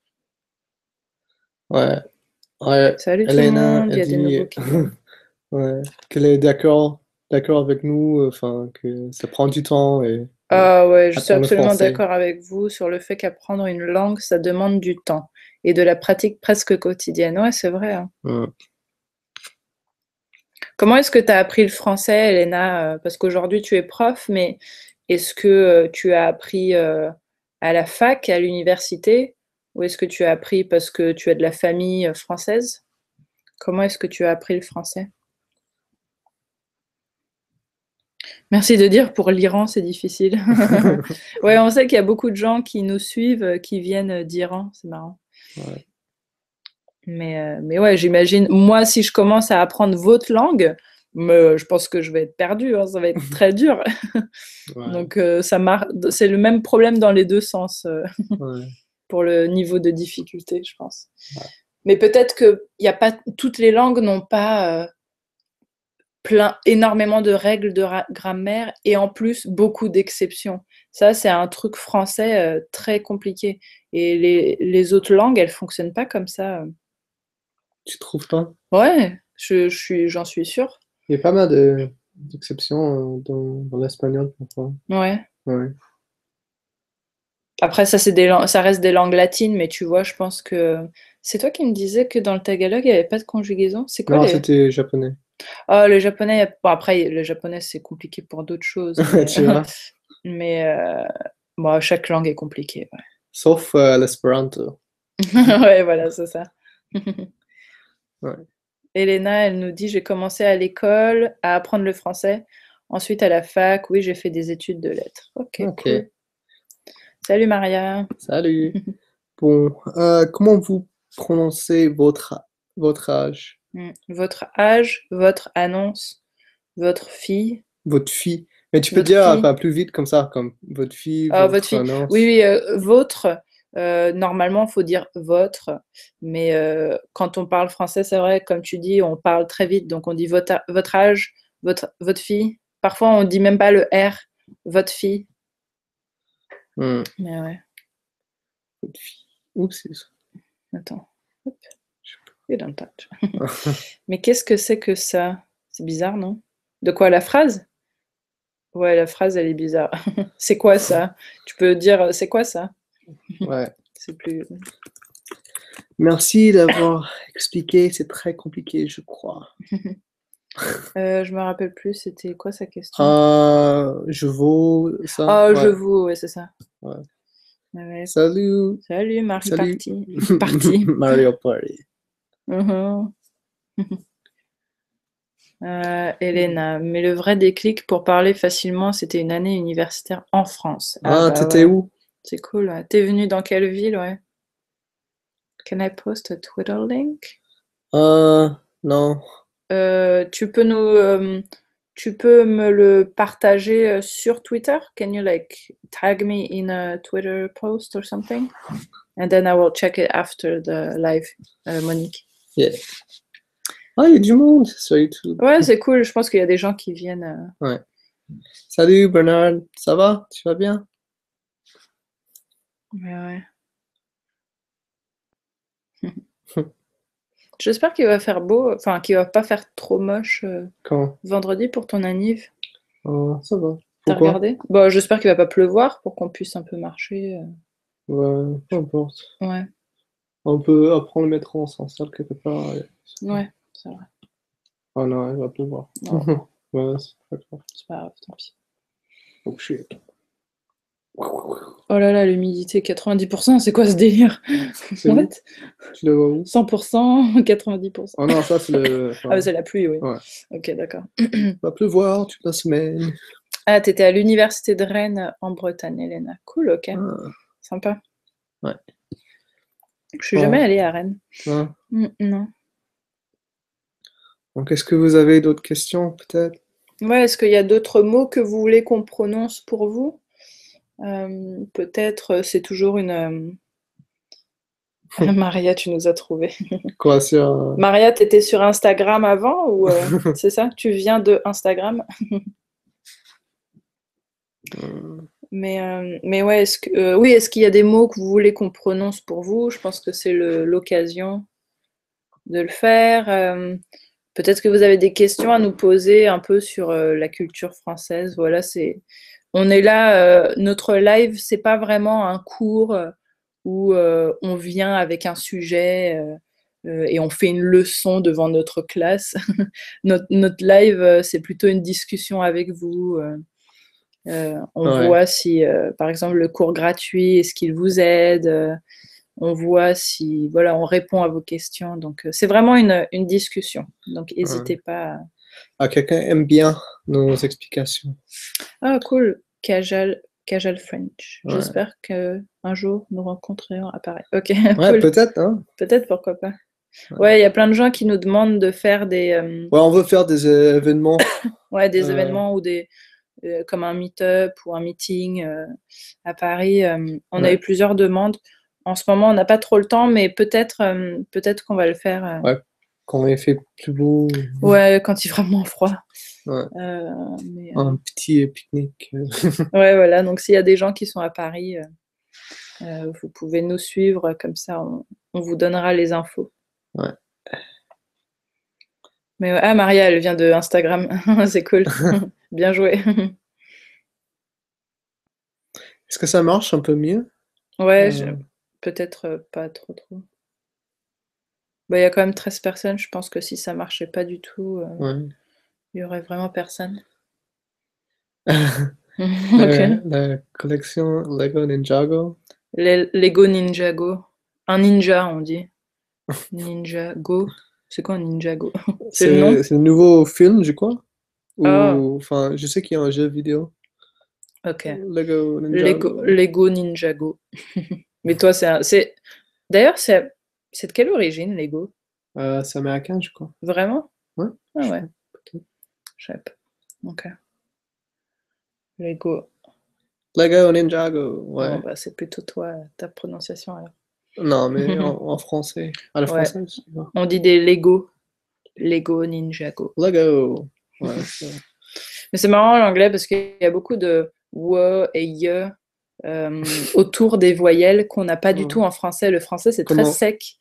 S2: Ouais. Ouais.
S1: Salut tout le
S2: Elena,
S1: monde, il
S2: elle
S1: y a des
S2: dit
S1: nouveaux qui viennent.
S2: ouais, qu'elle est d'accord avec nous, enfin, que ça prend du temps et
S1: Ah ouais, je suis
S2: apprendre le
S1: absolument
S2: français.
S1: d'accord avec vous sur le fait qu'apprendre une langue, ça demande du temps et de la pratique presque quotidienne. Ouais, c'est vrai, hein.
S2: Ouais.
S1: Comment est-ce que tu as appris le français, Elena? Parce qu'aujourd'hui tu es prof, mais est-ce que tu as appris à la fac, à l'université, ou est-ce que tu as appris parce que tu as de la famille française? Comment est-ce que tu as appris le français? Merci de dire pour l'Iran, c'est difficile. Ouais, on sait qu'il y a beaucoup de gens qui nous suivent, qui viennent d'Iran, c'est marrant.
S2: Ouais.
S1: Mais ouais, j'imagine, moi, si je commence à apprendre votre langue, je pense que je vais être perdue, hein, ça va être très dur.
S2: Ouais.
S1: Donc, c'est le même problème dans les deux sens
S2: Ouais.
S1: pour le niveau de difficulté, je pense.
S2: Ouais.
S1: Mais peut-être que y a pas, toutes les langues n'ont pas énormément de règles de grammaire et en plus beaucoup d'exceptions. Ça, c'est un truc français très compliqué. Et les autres langues, elles fonctionnent pas comme ça.
S2: Tu trouves pas?
S1: Ouais, j'en suis sûre.
S2: Il y a pas mal d'exceptions dans l'espagnol parfois.
S1: Ouais.
S2: Ouais.
S1: Après, ça, ça reste des langues latines, mais tu vois, je pense que c'est toi qui me disais que dans le tagalog, il n'y avait pas de conjugaison. C'est quoi
S2: Non,
S1: les...
S2: c'était japonais.
S1: Oh, le japonais, bon, après, le japonais, c'est compliqué pour d'autres choses, mais,
S2: Tu vois?
S1: mais bon, chaque langue est compliquée. Ouais,
S2: Sauf l'espéranto.
S1: ouais, voilà, c'est ça.
S2: Ouais.
S1: Elena, elle nous dit, j'ai commencé à l'école à apprendre le français. Ensuite, à la fac, oui, j'ai fait des études de lettres. Ok,
S2: Ok.
S1: cool. Salut Maria.
S2: Salut. Bon, comment vous prononcez votre âge?
S1: Votre âge, votre annonce, votre fille,
S2: Votre fille. Mais tu peux
S1: votre
S2: dire
S1: fille.
S2: enfin, plus vite comme ça, comme votre fille,
S1: Votre
S2: votre
S1: fille. Oui,
S2: annonce.
S1: oui, votre. Normalement, il faut dire votre. Mais quand on parle français, c'est vrai, comme tu dis, on parle très vite. Donc, on dit votre âge, votre fille. Parfois, on dit même pas le R, votre fille.
S2: Hmm.
S1: Mais ouais,
S2: Votre fille. Oups, c'est ça.
S1: attends. Hop, you don't touch. Mais qu'est-ce que c'est que ça? C'est bizarre, non? De quoi, la phrase? Ouais, la phrase, elle est bizarre. C'est quoi ça? Tu peux dire, c'est quoi ça?
S2: Ouais.
S1: C'est plus.
S2: Merci d'avoir expliqué, c'est très compliqué, je crois.
S1: Je me rappelle plus, c'était quoi sa question?
S2: Je vaux ça?
S1: Oh, je
S2: Ouais.
S1: vous, ouais, c'est ça.
S2: Ouais.
S1: Ouais.
S2: Salut.
S1: Salut, Marie
S2: Salut.
S1: Party. Party.
S2: Mario Party.
S1: Mhm. Elena, mais le vrai déclic pour parler facilement, c'était une année universitaire en France. Ah
S2: Ah,
S1: bah
S2: t'étais
S1: ouais,
S2: où?
S1: c'est cool. Ouais. T'es venu dans quelle ville, ouais? Can I post a Twitter link?
S2: Non.
S1: Tu peux me le partager sur Twitter? Can you like tag me in a Twitter post or something? And then I will check it after the live, Monique.
S2: Yeah. Ah, il y a du monde sur YouTube.
S1: Ouais, c'est cool. Je pense qu'il y a des gens qui viennent.
S2: Ouais. Salut Bernard, ça va? Tu vas bien?
S1: Ouais. J'espère qu'il va faire beau, enfin qu'il va pas faire trop moche
S2: Quand?
S1: vendredi pour ton anniv.
S2: Ça va.
S1: T'as
S2: Pourquoi?
S1: regardé? Bon, j'espère qu'il va pas pleuvoir pour qu'on puisse un peu marcher.
S2: Ouais, peu importe.
S1: Ouais,
S2: On peut apprendre le métro, on s'installe quelque part.
S1: ouais, c'est vrai.
S2: Oh non, il va pleuvoir.
S1: Oh,
S2: Ouais, c'est pas grave.
S1: c'est pas grave, tant pis.
S2: Oh shit.
S1: Oh là là, l'humidité, 90%, c'est quoi ce délire?
S2: C'est où?
S1: What?
S2: Tu le vois où?
S1: 100%, 90%.
S2: Oh non, ça c'est le...
S1: Ah bah c'est la pluie, oui.
S2: Ouais.
S1: Ok, d'accord.
S2: Va pleuvoir toute la semaine.
S1: Ah, t'étais à l'université de Rennes en Bretagne, Elena. Cool, ok.
S2: Ah,
S1: Sympa.
S2: ouais.
S1: Je suis jamais
S2: Bon,
S1: allée à Rennes.
S2: hein.
S1: Non.
S2: Donc, est-ce que vous avez d'autres questions, peut-être?
S1: Ouais, est-ce qu'il y a d'autres mots que vous voulez qu'on prononce pour vous? Peut-être, c'est toujours une... Maria, tu nous as trouvé.
S2: Quoi, sur...
S1: Maria, t'étais sur Instagram avant ou c'est ça? Tu viens de Instagram? Mais ouais, oui, est-ce qu'il y a des mots que vous voulez qu'on prononce pour vous? Je pense que c'est l'occasion de le faire. Peut-être que vous avez des questions à nous poser un peu sur la culture française. Voilà, on est là. Notre live, c'est pas vraiment un cours où on vient avec un sujet et on fait une leçon devant notre classe. Notre live, c'est plutôt une discussion avec vous. On
S2: Ouais,
S1: voit si, par exemple, le cours gratuit, est-ce qu'il vous aide? On voit si, voilà, on répond à vos questions. Donc, c'est vraiment une discussion. Donc,
S2: ouais.
S1: n'hésitez pas.
S2: Ah, quelqu'un aime bien nos explications.
S1: Ah, cool. Casual French.
S2: Ouais,
S1: J'espère qu'un jour, nous rencontrerons à Paris. Ok,
S2: ouais,
S1: cool.
S2: peut-être, hein?
S1: Peut-être, pourquoi pas.
S2: Ouais.
S1: Ouais, il y a plein de gens qui nous demandent de faire
S2: Ouais, on veut faire des événements.
S1: des événements ou comme un meet-up ou un meeting à Paris. On a eu
S2: Ouais,
S1: plusieurs demandes. En ce moment, on n'a pas trop le temps, mais peut-être qu'on va le faire.
S2: ouais, quand il fait plus beau.
S1: Ouais, quand il fera moins froid.
S2: Ouais,
S1: Mais,
S2: un petit pique-nique.
S1: ouais, voilà. Donc, s'il y a des gens qui sont à Paris, vous pouvez nous suivre. Comme ça, on vous donnera les infos.
S2: Ouais.
S1: Mais ah, Maria, elle vient de Instagram. C'est cool. Bien joué.
S2: Est-ce que ça marche un peu mieux?
S1: Ouais,
S2: Euh,
S1: peut-être pas trop. Bah, il y a quand même 13 personnes. Je pense que si ça marchait pas du tout,
S2: ouais.
S1: il y aurait vraiment personne. Ok.
S2: La collection Lego Ninjago.
S1: Lego Ninjago. Un ninja, on dit. Ninjago. C'est quoi un Ninjago? C'est le nom?
S2: C'est le nouveau film, je crois.
S1: Ah,
S2: Ou, enfin, je sais qu'il y a un jeu vidéo.
S1: ok.
S2: Lego Ninjago.
S1: Lego Ninjago. Mais toi, D'ailleurs, c'est de quelle origine, Lego?
S2: C'est américain, je crois.
S1: Vraiment?
S2: Ouais,
S1: Ah
S2: je
S1: ouais,
S2: crois, peut-être.
S1: je sais pas. Ok. Lego.
S2: Lego Ninjago,
S1: Bon,
S2: ouais.
S1: bah, c'est plutôt toi, ta prononciation alors.
S2: Non, mais en français. À la
S1: Ouais.
S2: française, tu vois.
S1: On dit des Lego. Lego Ninjago.
S2: Lego. Ouais, c'est...
S1: Mais c'est marrant l'anglais parce qu'il y a beaucoup de we et ye autour des voyelles qu'on n'a pas du
S2: ouais.
S1: tout en français. Le français, c'est très
S2: Comment?
S1: sec.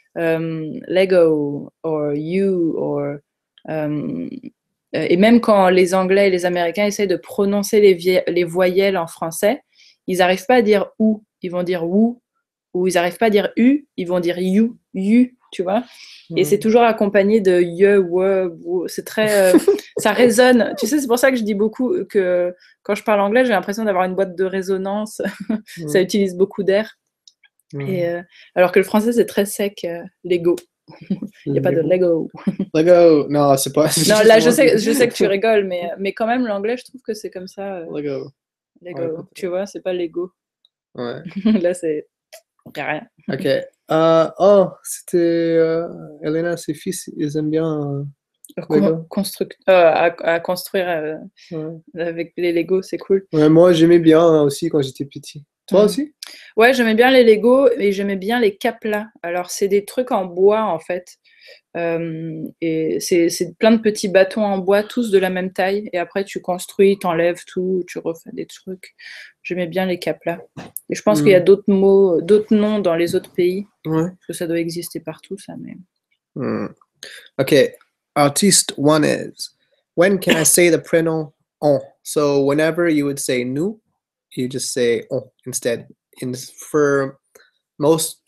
S1: Lego, or you, or. euh, et même quand les Anglais et les Américains essayent de prononcer les voyelles en français, ils n'arrivent pas à dire ou, ils vont dire ou, ou ils n'arrivent pas à dire u, ils vont dire you, tu vois. Et c'est
S2: Ouais.
S1: toujours accompagné de ye, we, c'est très. Ça résonne. Tu sais, c'est pour ça que je dis beaucoup que quand je parle anglais, j'ai l'impression d'avoir une boîte de résonance. Ça
S2: Ouais.
S1: utilise beaucoup d'air. Et,
S2: Ouais.
S1: alors que le français, c'est très sec. Lego. Il n'y a pas de
S2: Lego.
S1: Lego.
S2: Lego. Non, c'est pas. C'est
S1: Non,
S2: juste
S1: là,
S2: moi qui.
S1: je sais que tu rigoles, mais quand même, l'anglais, je trouve que c'est comme ça.
S2: Lego. Ouais,
S1: Lego. Tu
S2: peut-être.
S1: vois, c'est pas Lego.
S2: Ouais.
S1: Là, c'est. Y a rien.
S2: Ok. Oh, c'était Elena, ses fils, ils aiment bien Lego.
S1: À construire
S2: Ouais.
S1: avec les Lego, c'est cool.
S2: Ouais, moi, j'aimais bien aussi quand j'étais petit. Toi
S1: Mm.
S2: aussi?
S1: Ouais, j'aimais bien les Lego et j'aimais bien les caplas. Alors, c'est des trucs en bois, en fait. Et c'est plein de petits bâtons en bois, tous de la même taille. Et après, tu construis, t'enlèves tout, tu refais des trucs. J'aimais bien les caplas. Et je pense qu'il y a
S2: Hmm.
S1: d'autres mots, d'autres noms dans les autres pays.
S2: Ouais.
S1: Parce que ça doit exister partout, ça. Mais...
S2: Hmm. Okay. Artiste one is, when can I say the pronoun on? So whenever you would say nous, you just say on instead. For most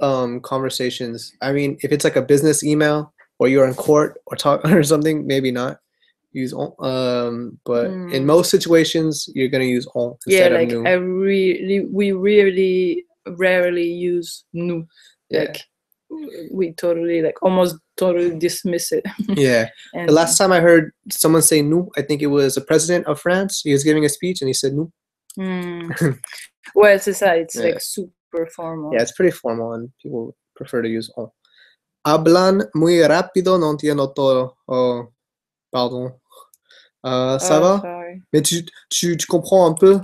S2: conversations, I mean, if it's like a business email or you're in court or talk or something, maybe not. use on. But in
S1: Hmm.
S2: most situations, you're gonna use on
S1: Yeah,
S2: instead of
S1: like
S2: nous.
S1: we really rarely use nous.
S2: Yeah.
S1: Like we totally like almost totally dismiss it.
S2: Yeah. The
S1: And
S2: last time I heard someone say nous, I think it was a president of France. He was giving a speech and he said nous.
S1: ouais, c'est ça. It's
S2: Yeah.
S1: like super formal.
S2: Yeah, it's pretty formal and people prefer to use on. Hablan muy rápido, no entiendo todo. Oh, pardon. Ça va?
S1: Sorry.
S2: Mais tu comprends un peu?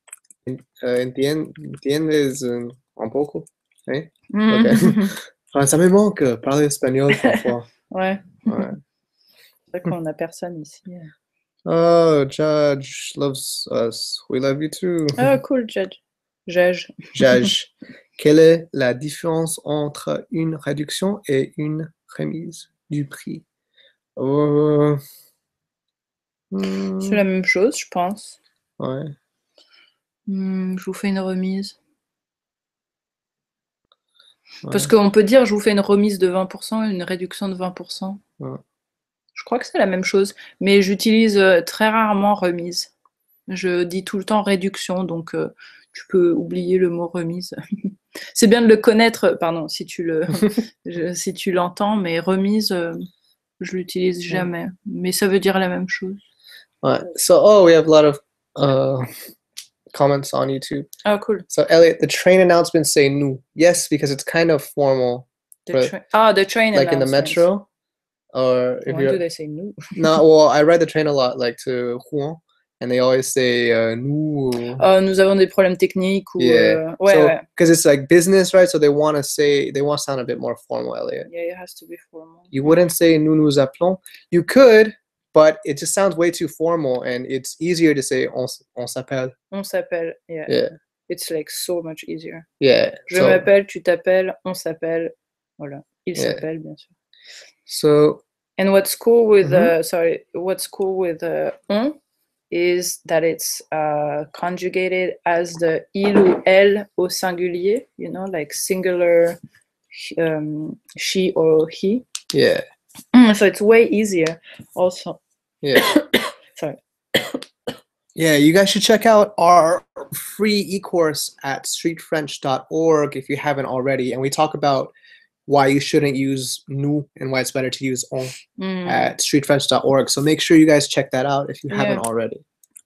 S2: Entiendes un poco? Hein? Ok. Enfin, ça me manque parler espagnol parfois.
S1: Ouais.
S2: Ouais.
S1: C'est vrai qu'on a personne ici.
S2: Oh, Judge loves us. We love you too.
S1: Ah, cool, Judge.
S2: Judge. Quelle est la différence entre une réduction et une remise du prix?
S1: C'est la même chose, je pense.
S2: Ouais.
S1: Je vous fais une remise.
S2: Ouais.
S1: Parce qu'on peut dire je vous fais une remise de 20% et une réduction de 20%.
S2: Ouais.
S1: Je crois que c'est la même chose, mais j'utilise très rarement remise. Je dis tout le temps réduction, donc tu peux oublier le mot remise. C'est bien de le connaître, pardon, si tu l'entends, mais remise, je l'utilise jamais. Mais ça veut dire la même chose.
S2: Ouais. So, we have a lot of comments on YouTube.
S1: Oh, cool.
S2: So, Elliot, the train announcements say nous. Yes, because it's kind of formal.
S1: The train
S2: like in the
S1: announcements.
S2: metro, or if
S1: Why do they say nous?
S2: No, well, I ride the train a lot, like to Rouen, and they always say nous.
S1: Oh, nous avons des problèmes techniques ou
S2: Yeah.
S1: ouais,
S2: so,
S1: ouais.
S2: because it's like business, right? So they want to sound a bit more formal, Elliot.
S1: Yeah, it has to be formal.
S2: You wouldn't say nous appelons. You could, but it just sounds way too formal, and it's easier to say on s'appelle.
S1: On s'appelle, yeah.
S2: Yeah.
S1: It's like so much easier.
S2: Yeah.
S1: Je m'appelle, tu t'appelles, on s'appelle. Voilà. Il s'appelle, bien sûr.
S2: So.
S1: And what's cool with on is that it's conjugated as the il ou elle au singulier, you know, like singular she or he.
S2: Yeah.
S1: So it's way easier also.
S2: Yeah.
S1: Sorry.
S2: Yeah, you guys should check out our free e-course at streetfrench.org if you haven't already. And we talk about why you shouldn't use nous and why it's better to use on at streetfrench.org. So make sure you guys check that out if you haven't already.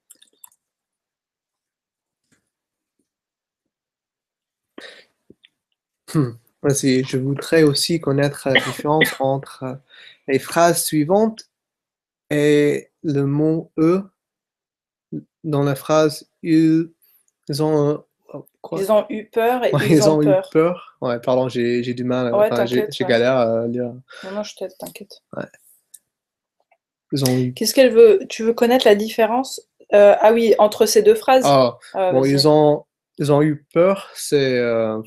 S2: Voici, je voudrais aussi connaître la différence entre les phrases suivantes et le mot eux dans la phrase ils ont quoi?
S1: Ils ont eu peur et
S2: ils ont
S1: peur.
S2: eu peur. Ouais, pardon, j'ai du mal.
S1: Ouais, t'inquiète.
S2: J'ai galère à lire.
S1: Non, je t'aide, t'inquiète.
S2: Ouais. Ils ont eu...
S1: Qu'est-ce qu'elle veut? Tu veux connaître la différence? Ah oui, entre ces deux phrases?
S2: Bon, ils ont eu peur, c'est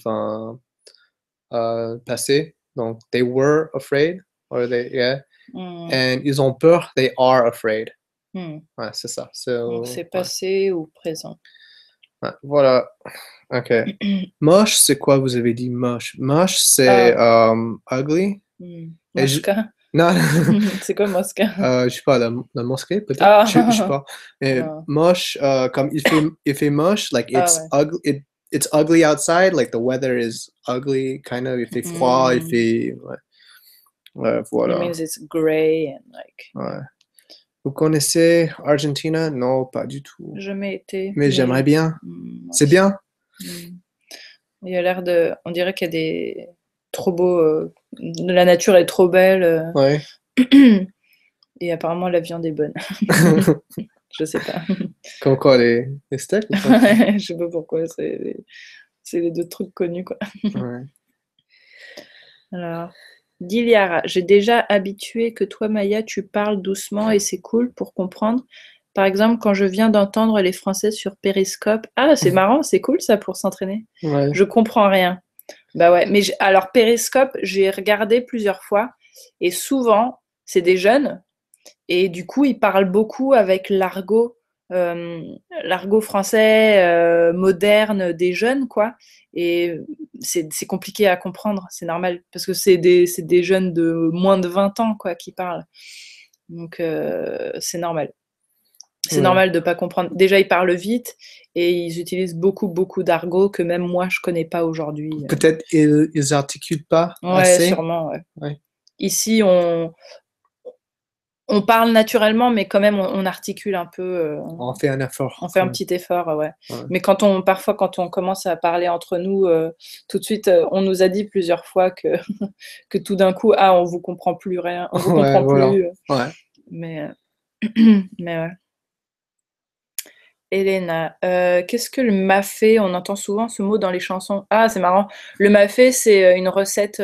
S2: passé. Donc, they were afraid, or they, yeah. And ils ont peur, they are afraid. Ouais, c'est ça.
S1: Donc, c'est passé ou présent.
S2: Ouais, voilà. Ok. Moche, c'est quoi vous avez dit moche? Moche, c'est ugly.
S1: Mosca.
S2: Non.
S1: C'est quoi Mosca?
S2: Je sais pas, la mosquée peut-être. Je sais pas. Mais moche, comme il fait moche, like it's ugly. It's ugly outside, like the weather is ugly, kind of. Il fait froid, il fait. Ouais, voilà.
S1: It means it's gray and like.
S2: Ouais. Vous connaissez Argentina? Non, pas du tout.
S1: Jamais été.
S2: Mais j'aimerais bien. C'est bien?
S1: Il y a l'air de. On dirait qu'il y a des. Trop beau. La nature est trop belle.
S2: Ouais.
S1: Et apparemment, la viande est bonne. Je sais pas.
S2: Comme quoi, les steaks?
S1: Je sais pas pourquoi. C'est les deux trucs connus, quoi.
S2: Ouais.
S1: Alors. Diliara, j'ai déjà habitué que toi, Maya, tu parles doucement et c'est cool pour comprendre. Par exemple, quand je viens d'entendre les Français sur Periscope. Ah, c'est marrant, c'est cool ça pour s'entraîner.
S2: Ouais.
S1: Je comprends rien. Bah ouais, mais alors Periscope, j'ai regardé plusieurs fois et souvent, c'est des jeunes et du coup, ils parlent beaucoup avec l'argot français moderne des jeunes, quoi. Et c'est compliqué à comprendre, c'est normal, parce que c'est des jeunes de moins de 20 ans, quoi, qui parlent. Donc, c'est normal. C'est
S2: Ouais.
S1: normal de pas comprendre. Déjà, ils parlent vite et ils utilisent beaucoup, beaucoup d'argot que même moi, je connais pas aujourd'hui.
S2: Peut-être ils articulent pas
S1: Ouais,
S2: assez.
S1: sûrement, ouais.
S2: Ouais.
S1: Ici, on parle naturellement, mais quand même, on articule un peu.
S2: On fait un effort.
S1: On fait un
S2: quand
S1: petit effort, ouais.
S2: même. Ouais.
S1: Mais parfois, quand on commence à parler entre nous, tout de suite, on nous a dit plusieurs fois que, que tout d'un coup, ah, on vous comprend plus rien, on vous
S2: Ouais,
S1: comprend
S2: voilà.
S1: plus.
S2: Ouais.
S1: Mais, mais ouais. Elena, qu'est-ce que le mafé? On entend souvent ce mot dans les chansons. Ah, c'est marrant. Le mafé, c'est une recette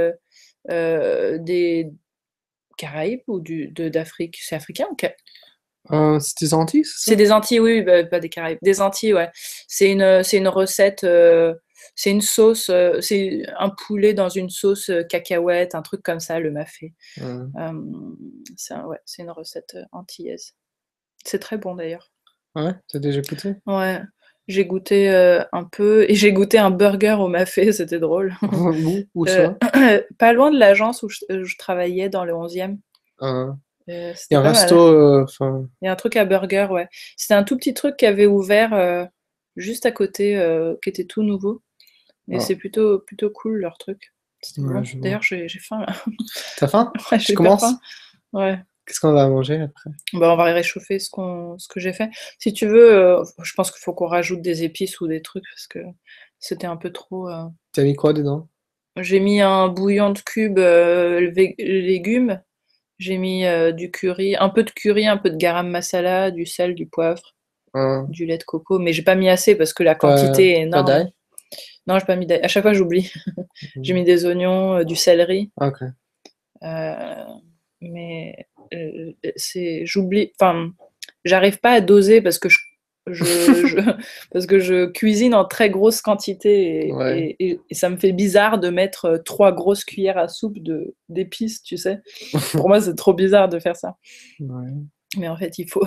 S1: des Caraïbes ou d'Afrique? C'est africain ou
S2: C'est des Antilles, c'est
S1: c'est
S2: ça?
S1: des Antilles, oui, bah, pas des Caraïbes. Des Antilles, ouais. C'est une recette, c'est une sauce, c'est un poulet dans une sauce cacahuète, un truc comme ça, le mafé.
S2: Ouais.
S1: Ouais, c'est une recette antillaise. C'est très bon d'ailleurs.
S2: Ouais, t'as déjà goûté?
S1: Ouais, j'ai goûté un peu et j'ai goûté un burger au mafé, c'était drôle.
S2: Où
S1: Euh,
S2: ça?
S1: Pas loin de l'agence où je travaillais dans le 11e.
S2: Il y
S1: C'était
S2: a un
S1: pas
S2: resto,
S1: mal.
S2: enfin,
S1: Il y a un truc à burger, ouais. C'était un tout petit truc qui avait ouvert juste à côté, qui était tout nouveau. Et
S2: ah,
S1: c'est plutôt cool leur truc. C'était
S2: ouais,
S1: bon.
S2: je vois.
S1: D'ailleurs, j'ai faim là.
S2: T'as faim?
S1: Ouais,
S2: Tu
S1: j'ai hyper faim.
S2: commences?
S1: Ouais.
S2: Qu'est-ce qu'on va manger après?
S1: Bah, on va réchauffer ce que j'ai fait. Si tu veux, je pense qu'il faut qu'on rajoute des épices ou des trucs parce que c'était un peu trop.
S2: T'as mis quoi dedans?
S1: J'ai mis un bouillon de cubes légumes. J'ai mis du curry, un peu de garam masala, du sel, du poivre,
S2: Hein,
S1: du lait de coco. Mais j'ai pas mis assez parce que la
S2: pas,
S1: quantité est
S2: pas
S1: énorme.
S2: d'ail?
S1: Non, j'ai pas mis d'ail. À chaque fois, j'oublie. J'ai mis des oignons, du céleri.
S2: Ok.
S1: Euh, mais j'oublie, enfin, j'arrive pas à doser parce que parce que je cuisine en très grosse quantité
S2: Ouais.
S1: et ça me fait bizarre de mettre 3 grosses cuillères à soupe d'épices, tu sais. Pour moi, c'est trop bizarre de faire ça.
S2: Ouais.
S1: Mais en fait, il faut.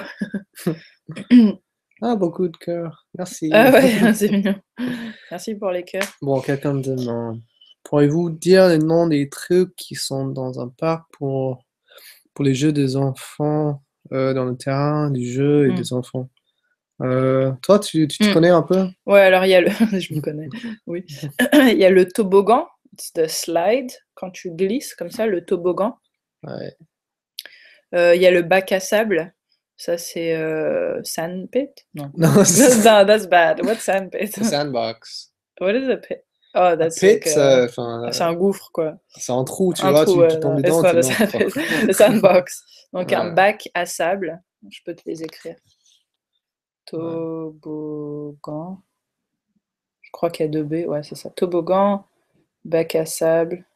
S2: Ah, beaucoup de cœur. Merci.
S1: Ah ouais, c'est mignon. Merci pour les cœurs.
S2: Bon, quelqu'un me demande, pourriez-vous dire les noms des trucs qui sont dans un parc pour les jeux des enfants, dans le terrain du jeu et
S1: Mm.
S2: des enfants? Toi, tu te
S1: Mm.
S2: connais un peu?
S1: Ouais, alors il y a le. Je me connais, oui. Il y a le toboggan, it's the slide, quand tu glisses comme ça, le toboggan.
S2: Ouais.
S1: Il y a le bac à sable, ça c'est sandpit? Non.
S2: Non,
S1: No, that's bad. What's sandpit?
S2: c'est Sandbox.
S1: What is a pit? Oh,
S2: Un
S1: that's
S2: pit,
S1: like
S2: enfin,
S1: c'est un gouffre quoi.
S2: c'est un trou, tu
S1: Un
S2: vois,
S1: trou,
S2: tu tombes
S1: no, it's
S2: dedans,
S1: not
S2: tu
S1: a
S2: meurs, quoi.
S1: sandpit. A sandbox. Donc un
S2: Ouais,
S1: bac à sable, je peux te les écrire.
S2: ouais.
S1: Toboggan. Je crois qu'il y a 2 B, ouais, c'est ça. Toboggan, bac à sable.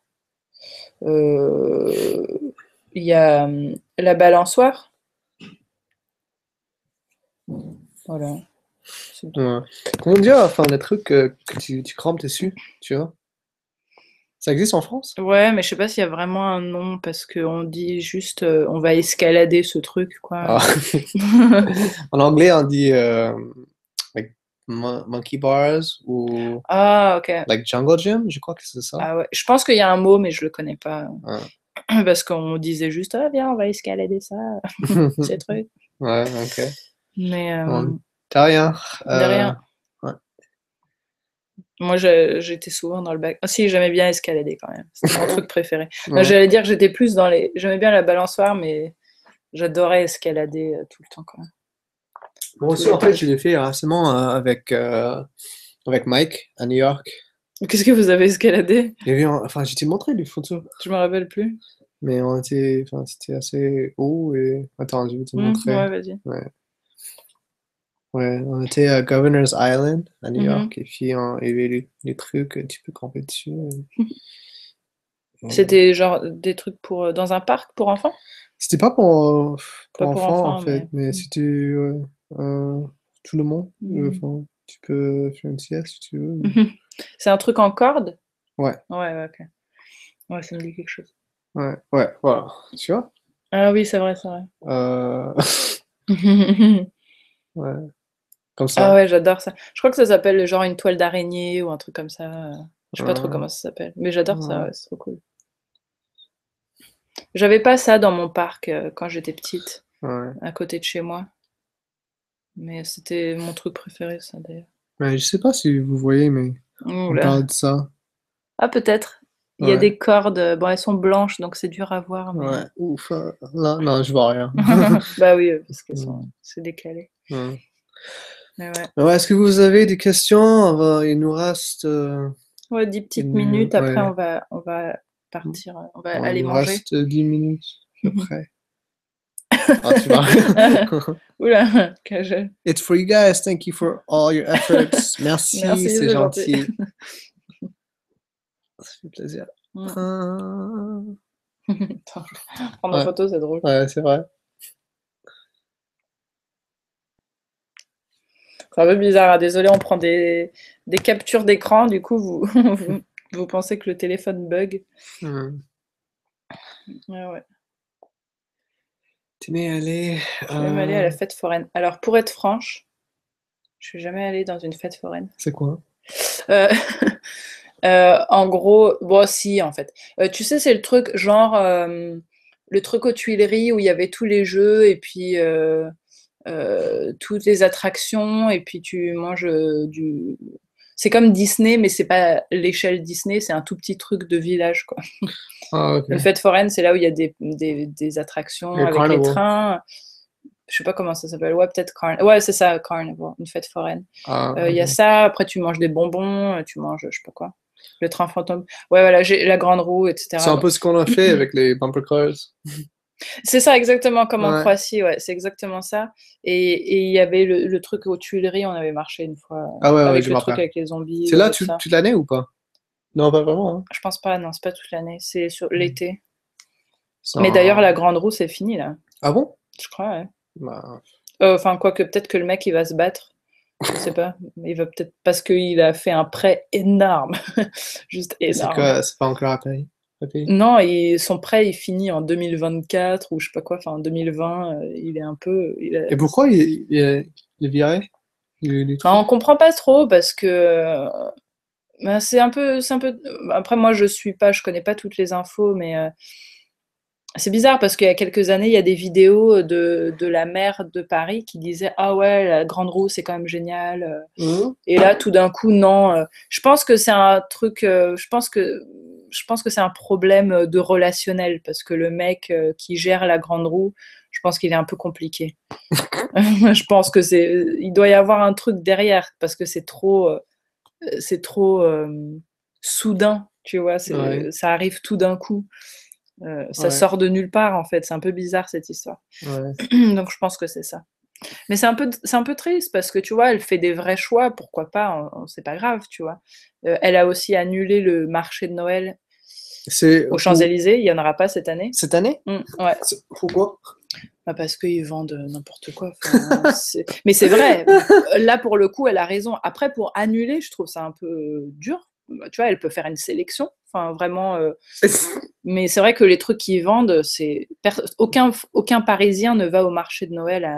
S1: Euh, Il y a la balançoire. Voilà, c'est tout.
S2: Ouais. Comment dire, enfin, les trucs que tu crampes dessus, tu vois? Ça existe en France?
S1: Ouais, mais je sais pas s'il y a vraiment un nom parce qu'on dit juste on va escalader ce truc,
S2: Ah.
S1: quoi.
S2: En anglais, on dit like monkey bars ou
S1: Ah, ok.
S2: like jungle gym, je crois que c'est ça.
S1: Ah ouais. Je pense qu'il y a un mot, mais je le connais pas.
S2: Ouais,
S1: Parce qu'on disait juste ah, viens, on va escalader ça, ces trucs.
S2: ouais, ok.
S1: Mais
S2: Bon, t'as rien.
S1: de rien.
S2: Ouais.
S1: Moi, j'étais souvent dans le bac. Ah, si, j'aimais bien escalader quand même. C'était mon truc préféré. Non,
S2: Ouais.
S1: j'allais dire que j'étais plus dans les. J'aimais bien la balançoire, mais j'adorais escalader tout le temps quand même.
S2: Moi
S1: Tous
S2: aussi,
S1: les
S2: en fait,
S1: trucs.
S2: je l'ai fait récemment avec Mike à New York.
S1: Qu'est-ce que vous avez escaladé?
S2: Il y avait enfin, je t'ai montré les photos,
S1: Je me rappelle plus.
S2: mais enfin, c'était assez haut et attends, je vais te montrer.
S1: Ouais, vas-y.
S2: Ouais, ouais, on était à Governor's Island à New
S1: Mhm.
S2: York et puis il y avait les trucs, tu peux camper dessus. Et-
S1: C'était genre des trucs pour dans un parc pour enfants?
S2: C'était pas pour
S1: Pas pour
S2: enfants en
S1: enfants,
S2: fait,
S1: mais.
S2: mais c'était tout le monde.
S1: Mhm.
S2: Enfin, tu peux faire une sieste si tu veux.
S1: Mhm. C'est un truc en corde?
S2: Ouais,
S1: Ouais, ouais, ok. Ouais, ça me dit quelque chose.
S2: ouais, ouais, voilà. Tu vois?
S1: Ah oui, c'est vrai, c'est vrai.
S2: Euh, ouais, comme
S1: Ah
S2: ça.
S1: ouais, j'adore ça. Je crois que ça s'appelle genre une toile d'araignée ou un truc comme ça. Je sais pas trop
S2: Euh,
S1: comment ça s'appelle, mais j'adore ça,
S2: ouais.
S1: ouais, c'est trop cool. J'avais pas ça dans mon parc quand j'étais petite,
S2: Ouais.
S1: à côté de chez moi. Mais c'était mon truc préféré, ça d'ailleurs.
S2: Mais je sais pas si vous voyez, mais on
S1: Oula.
S2: parle de ça.
S1: Ah, peut-être. Il y a
S2: Ouais.
S1: des cordes. Bon, elles sont blanches, donc c'est dur à voir. Mais...
S2: Ouais. Ouf. Là, non, je vois rien.
S1: Bah oui, parce que c'est décalé.
S2: Ouais.
S1: Mais ouais.
S2: Ouais, est-ce que vous avez des questions? Il nous reste.
S1: Ouais, 10 petites minutes. Après,
S2: ouais.
S1: on va partir. On va
S2: Ouais,
S1: aller
S2: il nous
S1: manger.
S2: reste 10 minutes après. Ah, tu vas.
S1: Oula, cagel.
S2: It's for you guys. Thank you for all your efforts. Merci,
S1: Merci,
S2: c'est
S1: c'est gentil.
S2: gentil. Ça fait plaisir.
S1: Prendre en
S2: Ouais.
S1: photo, c'est drôle.
S2: Ouais, c'est vrai.
S1: C'est un peu bizarre, hein. Désolé, on prend des captures d'écran, du coup, vous pensez que le téléphone bug.
S2: Hmm.
S1: Ouais.
S2: Tu m'es allé.
S1: Je suis même allée à la fête foraine. Alors, pour être franche, je suis jamais allée dans une fête foraine.
S2: C'est quoi?
S1: En gros, bon, si, en fait. Tu sais, c'est le truc, genre, le truc aux Tuileries où il y avait tous les jeux et puis toutes les attractions, et puis tu manges du. C'est comme Disney, mais c'est pas l'échelle Disney, c'est un tout petit truc de village, quoi.
S2: Ah, ok.
S1: Une fête foraine, c'est là où il y a des attractions
S2: Le
S1: avec
S2: carnival.
S1: les trains. Je sais pas comment ça s'appelle. Ouais, peut-être Carnival. Ouais, c'est ça, Carnival, une fête foraine.
S2: Ah,
S1: Il y a ça, après tu manges des bonbons, tu manges, je sais pas quoi. Le train fantôme. Ouais, voilà, j'ai la grande roue, etc.
S2: c'est un peu ce qu'on a fait avec les bumper cars.
S1: C'est ça, exactement, comme en
S2: Ouais.
S1: Croatie, ouais, c'est exactement ça. Et il y avait le truc aux Tuileries, on avait marché une fois,
S2: Ah ouais,
S1: avec
S2: je
S1: le
S2: me
S1: truc
S2: rappelle.
S1: avec les zombies.
S2: C'est là
S1: tout ça.
S2: toute l'année ou pas? Non, pas vraiment. Hein.
S1: Je pense pas, non, c'est pas toute l'année, c'est sur l'été.
S2: C'est
S1: Mais
S2: un-
S1: d'ailleurs, la grande roue, c'est fini, là.
S2: Ah bon?
S1: Je crois, ouais.
S2: Bah,
S1: Enfin, quoique, peut-être que le mec, il va se battre. Je sais pas. Il va peut-être. Parce qu'il a fait un prêt énorme. Juste
S2: c'est
S1: énorme.
S2: quoi? C'est pas encore à payer?
S1: Non, son prêt, il finit en 2024 ou je sais pas quoi, enfin en 2020. Il est un peu.
S2: Et pourquoi il est viré?
S1: On comprend pas trop parce que. Ben, c'est un peu. Après, moi, je connais pas toutes les infos, mais. C'est bizarre parce qu'il y a quelques années, il y a des vidéos de la maire de Paris qui disait ah ouais, la grande roue c'est quand même génial. Et là, tout d'un coup, non. Je pense que c'est un truc. Je pense que c'est un problème de relationnel parce que le mec qui gère la grande roue, je pense qu'il est un peu compliqué. Je pense que il doit y avoir un truc derrière parce que c'est trop soudain, tu vois.
S2: Ouais.
S1: Ça arrive tout d'un coup. Ça
S2: Ouais.
S1: sort de nulle part en fait. C'est un peu bizarre cette histoire.
S2: Ouais.
S1: Donc je pense que c'est ça. Mais c'est un peu triste parce que tu vois, elle fait des vrais choix, pourquoi pas, c'est pas grave, tu vois. Elle a aussi annulé le marché de Noël
S2: C'est
S1: aux Champs-Élysées, il n'y en aura pas cette année.
S2: cette année?
S1: Ouais.
S2: Pourquoi?
S1: Bah parce qu'ils vendent n'importe quoi. Mais c'est vrai, là pour le coup, elle a raison. Après, pour annuler, je trouve ça un peu dur. Tu vois, elle peut faire une sélection, enfin vraiment. Mais c'est vrai que les trucs qu'ils vendent, aucun Parisien ne va au marché de Noël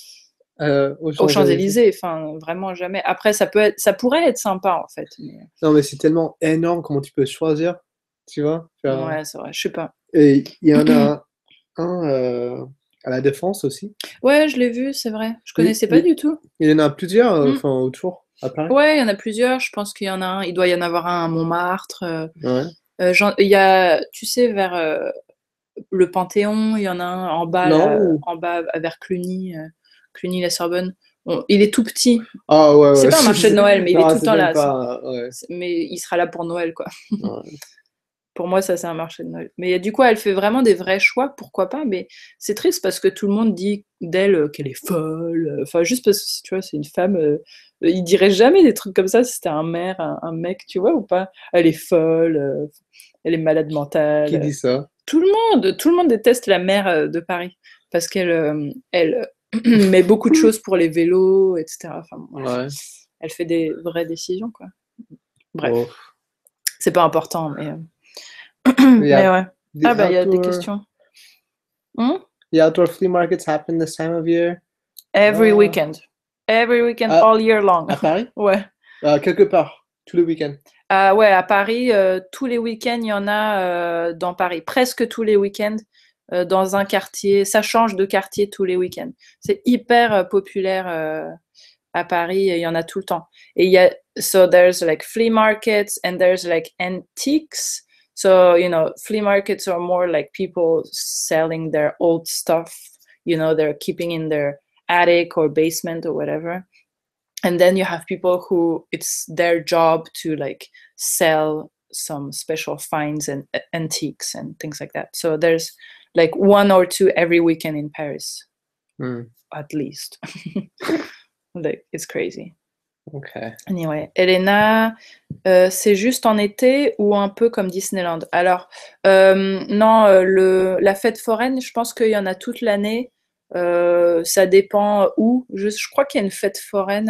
S1: aux Champs-Élysées, enfin vraiment jamais. Après, ça pourrait être sympa en fait. Mais...
S2: Non, mais c'est tellement énorme comment tu peux choisir, tu vois.
S1: Ouais, c'est vrai, je sais pas.
S2: Et il y en a un à la Défense aussi.
S1: Ouais, je l'ai vu, c'est vrai. Je connaissais pas du tout.
S2: Il y en a plusieurs, enfin autour, à Paris.
S1: Ouais, il y en a plusieurs. Je pense qu'il y en a un. Il doit y en avoir un à Montmartre.
S2: Ouais.
S1: Il y a, tu sais, vers le Panthéon, il y en a un en bas, là, en bas vers Cluny, Cluny-la-Sorbonne. Il est tout petit.
S2: Ah ouais,
S1: C'est
S2: ouais.
S1: pas un marché de Noël, mais il est tout le temps là.
S2: Ouais.
S1: Mais il sera là pour Noël, quoi.
S2: Ouais.
S1: Pour moi, ça, c'est un marché de Noël. Mais du coup, elle fait vraiment des vrais choix, pourquoi pas. Mais c'est triste parce que tout le monde dit d'elle qu'elle est folle. Enfin, juste parce que, tu vois, c'est une femme. Il dirait jamais des trucs comme ça si c'était un maire, un mec, tu vois, ou pas. Elle est folle, elle est malade mentale.
S2: Qui dit ça?
S1: Tout le monde déteste la maire de Paris parce qu'elle met beaucoup de choses pour les vélos, etc. Enfin,
S2: Ouais.
S1: Elle fait des vraies décisions, quoi. Bref,
S2: Oh.
S1: c'est pas important, mais... mais ouais. Ah bah il y a des questions.
S2: The outdoor flea markets happen this time of year?
S1: Every weekend, all year long.
S2: À Paris?
S1: Ouais.
S2: Quelque part, tous les week-ends.
S1: Ouais, à Paris, tous les week-ends, il y en a dans Paris. Presque tous les week-ends, dans un quartier. Ça change de quartier tous les week-ends. C'est hyper populaire à Paris. Il y en a tout le temps. Et il y a, so there's like flea markets and there's like antiques. So, you know, flea markets are more like people selling their old stuff, you know, they're keeping in their attic or basement or whatever. And then you have people who it's their job to like sell some special finds and antiques and things like that. So there's like 1 or 2 every weekend in Paris, at least. Like, it's crazy.
S2: Okay.
S1: Anyway, Elena, c'est juste en été ou un peu comme Disneyland? Alors, non, la fête foraine, je pense qu'il y en a toute l'année. Ça dépend où. Je crois qu'il y a une fête foraine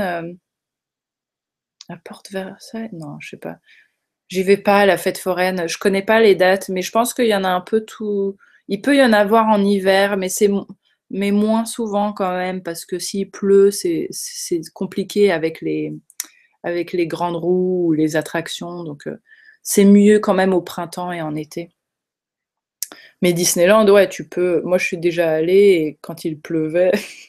S1: à Porte Versailles. Non, je sais pas. J'y vais pas à la fête foraine. Je connais pas les dates, mais je pense qu'il y en a un peu tout. Il peut y en avoir en hiver, mais moins souvent quand même, parce que s'il pleut, c'est compliqué avec les grandes roues ou les attractions. Donc, c'est mieux quand même au printemps et en été. Mais Disneyland, ouais, tu peux. Moi, je suis déjà allée et quand il pleuvait,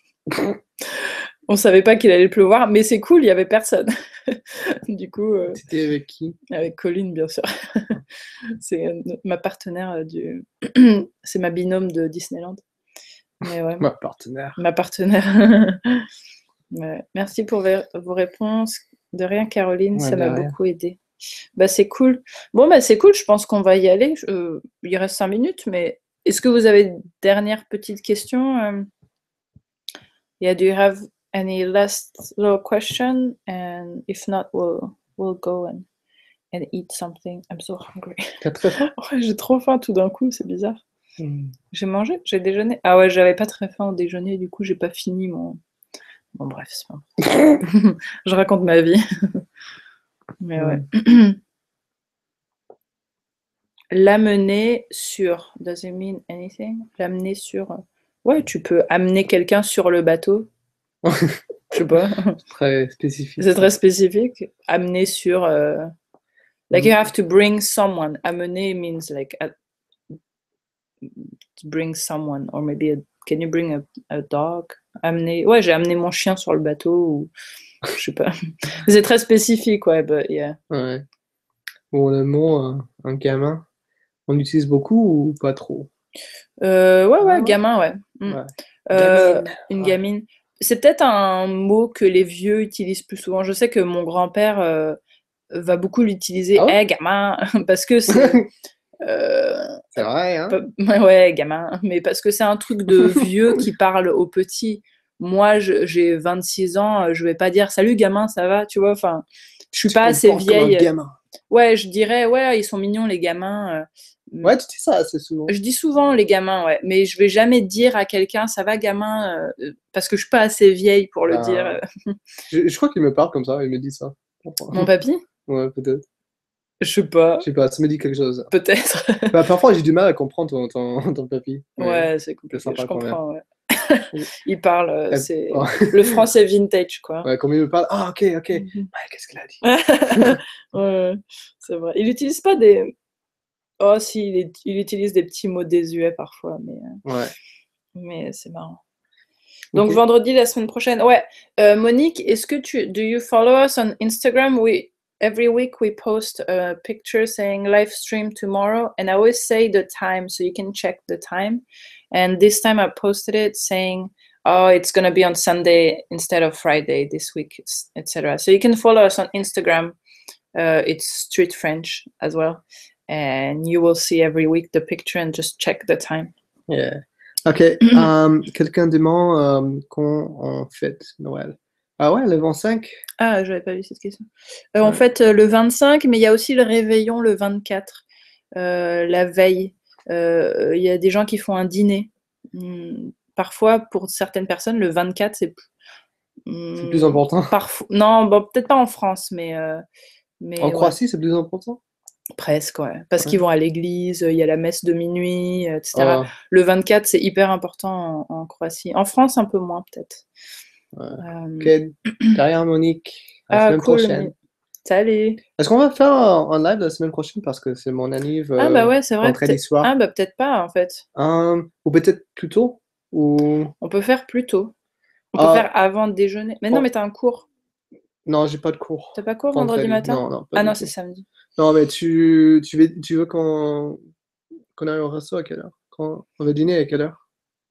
S1: on savait pas qu'il allait pleuvoir, mais c'est cool, il y avait personne. Du coup,
S2: C'était avec qui?
S1: Avec Colline, bien sûr. C'est ma partenaire c'est ma binôme de Disneyland. Mais ouais.
S2: Ma partenaire.
S1: Ma partenaire. Ouais. Merci pour vos réponses. De rien, Caroline,
S2: Ouais,
S1: ça
S2: de
S1: m'a
S2: rien.
S1: beaucoup aidé. Bah, c'est cool. Bon, bah, c'est cool, je pense qu'on va y aller. Il reste 5 minutes, mais est-ce que vous avez une dernière petite question? Yeah, do you have any last little question? And if not, we'll go and eat something. I'm so hungry.
S2: T'as très faim?
S1: Ouais, j'ai trop faim tout d'un coup, c'est bizarre. J'ai mangé, j'ai déjeuné. Ah ouais, j'avais pas très faim au déjeuner, du coup, j'ai pas fini mon. Bon, bref, c'est pas grave. Je raconte ma vie. Mais ouais. L'amener sur. Does it mean anything? L'amener sur. Ouais, tu peux amener quelqu'un sur le bateau. Je sais pas.
S2: Très spécifique.
S1: C'est très spécifique. Amener sur. Like you have to bring someone. Amener means like to bring someone. Or maybe can you bring a dog? Amener. Ouais, j'ai amené mon chien sur le bateau. Ou je sais pas. C'est très spécifique, ouais, but yeah.
S2: Ouais. Bon, le mot un gamin, on l'utilise beaucoup ou pas trop?
S1: Ouais, gamin, ouais.
S2: Ouais.
S1: Gamine. Une
S2: Ouais.
S1: gamine. C'est peut-être un mot que les vieux utilisent plus souvent. Je sais que mon grand-père va beaucoup l'utiliser.
S2: Ah ouais?
S1: Gamin, parce que c'est.
S2: C'est vrai, hein?
S1: Ouais, gamin, mais parce que c'est un truc de vieux qui parle aux petits. Moi, j'ai 26 ans, je vais pas dire salut gamin, ça va, tu vois. Enfin, je suis pas assez
S2: comportes comme un
S1: vieille.
S2: gamin.
S1: Ouais, je dirais, ouais, ils sont mignons les gamins.
S2: Ouais, tu dis ça assez souvent.
S1: Je dis souvent les gamins, ouais, mais je vais jamais dire à quelqu'un ça va gamin, parce que je suis pas assez vieille pour le dire.
S2: Je crois qu'il me parle comme ça, il me dit ça.
S1: Mon papy?
S2: Ouais, peut-être.
S1: Je sais pas.
S2: Je sais pas, ça me dit quelque chose.
S1: Peut-être.
S2: Bah, parfois, j'ai du mal à comprendre ton papy.
S1: Ouais, c'est compliqué,
S2: sympa
S1: je
S2: quand même.
S1: comprends, ouais. Il parle, c'est
S2: Oh.
S1: le français vintage, quoi.
S2: Ouais, comme il me parle, ah ok, ok. Ouais, qu'est-ce qu'il a dit?
S1: Ouais, c'est vrai. Il utilise pas des. Oh, si, il utilise des petits mots désuets parfois,
S2: Ouais.
S1: mais c'est marrant. Donc,
S2: Ok.
S1: vendredi, la semaine prochaine. Ouais. Monique, est-ce que do you follow us on Instagram? Every week we post a picture saying live stream tomorrow, and I always say the time so you can check the time. And this time I posted it saying, oh, it's going to be on Sunday instead of Friday this week, etc. So you can follow us on Instagram. It's Street French as well. And you will see every week the picture and just check the time.
S2: Yeah. Ok. Quelqu'un demande quand on fête Noël. Ah ouais, le 25?
S1: Ah, j'avais pas vu cette question. En fait, le 25, mais il y a aussi le réveillon le 24, la veille. Il y a des gens qui font un dîner. Parfois, pour certaines personnes, le 24, c'est
S2: plus important.
S1: Non, bon, peut-être pas en France, mais
S2: en Croatie, c'est plus important?
S1: Presque, ouais. Parce qu'ils vont à l'église, il y a la messe de minuit, etc.
S2: Oh.
S1: Le 24, c'est hyper important en Croatie. En France, un peu moins, peut-être.
S2: Ok, derrière Monique. À la semaine
S1: cool,
S2: prochaine.
S1: Salut.
S2: Est-ce qu'on va faire un live la semaine prochaine parce que c'est mon anniv
S1: Ah bah ouais, c'est vrai.
S2: vendredi soir.
S1: Ah bah peut-être pas en fait.
S2: Ou peut-être plus tôt ou...
S1: On peut faire plus tôt. On peut
S2: Ah,
S1: faire avant le déjeuner. Mais non, mais t'as un cours.
S2: non, j'ai pas de cours.
S1: T'as pas cours vendredi matin?
S2: Non, non, pas
S1: Ah
S2: du
S1: non,
S2: tout.
S1: c'est samedi.
S2: Non, mais tu veux qu'on aille au resto à quelle heure? On va dîner à quelle heure?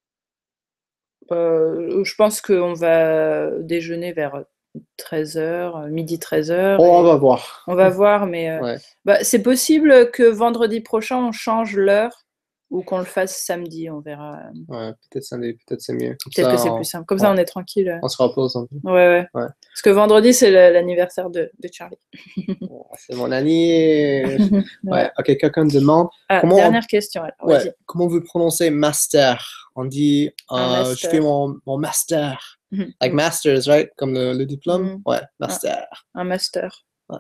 S1: Je pense qu'on va déjeuner vers 13h, midi 13h.
S2: Oh, on va voir.
S1: On va voir, mais
S2: Ouais.
S1: bah, c'est possible que vendredi prochain, on change l'heure ou qu'on le fasse samedi, on verra.
S2: Ouais, peut-être samedi, peut-être c'est mieux. Comme
S1: Peut-être
S2: ça,
S1: que c'est plus simple. Comme ça, on est tranquille.
S2: on se repose un peu.
S1: Ouais, ouais.
S2: Ouais.
S1: Parce que vendredi, c'est l'anniversaire de Charlie.
S2: Oh, c'est mon année. Ouais, ok, quelqu'un demande.
S1: Ah, dernière question. Alors,
S2: ouais, comment vous prononcez master? On dit
S1: master.
S2: je fais mon master. Like masters, right? Comme le diplôme? Ouais, master.
S1: Un master.
S2: Ouais.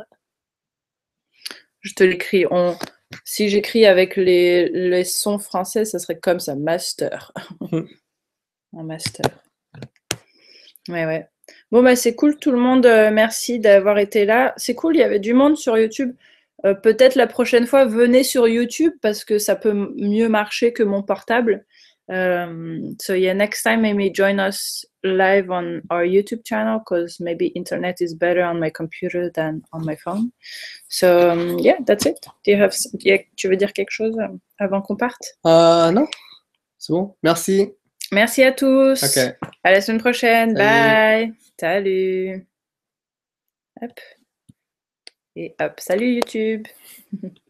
S1: Je te l'écris. Si j'écris avec les sons français, ça serait comme ça, master. Un master. Ouais, ouais. Bon, bah, c'est cool, tout le monde. Merci d'avoir été là. C'est cool, il y avait du monde sur YouTube. Peut-être la prochaine fois, venez sur YouTube parce que ça peut mieux marcher que mon portable. So yeah, next time maybe join us live on our YouTube channel because maybe internet is better on my computer than on my phone. So yeah, that's it. Tu veux dire quelque chose avant qu'on parte?
S2: Non, c'est bon. Merci.
S1: Merci à tous.
S2: Ok.
S1: À la semaine prochaine.
S2: Salut.
S1: Bye. Salut. Hop. Et hop. Salut YouTube.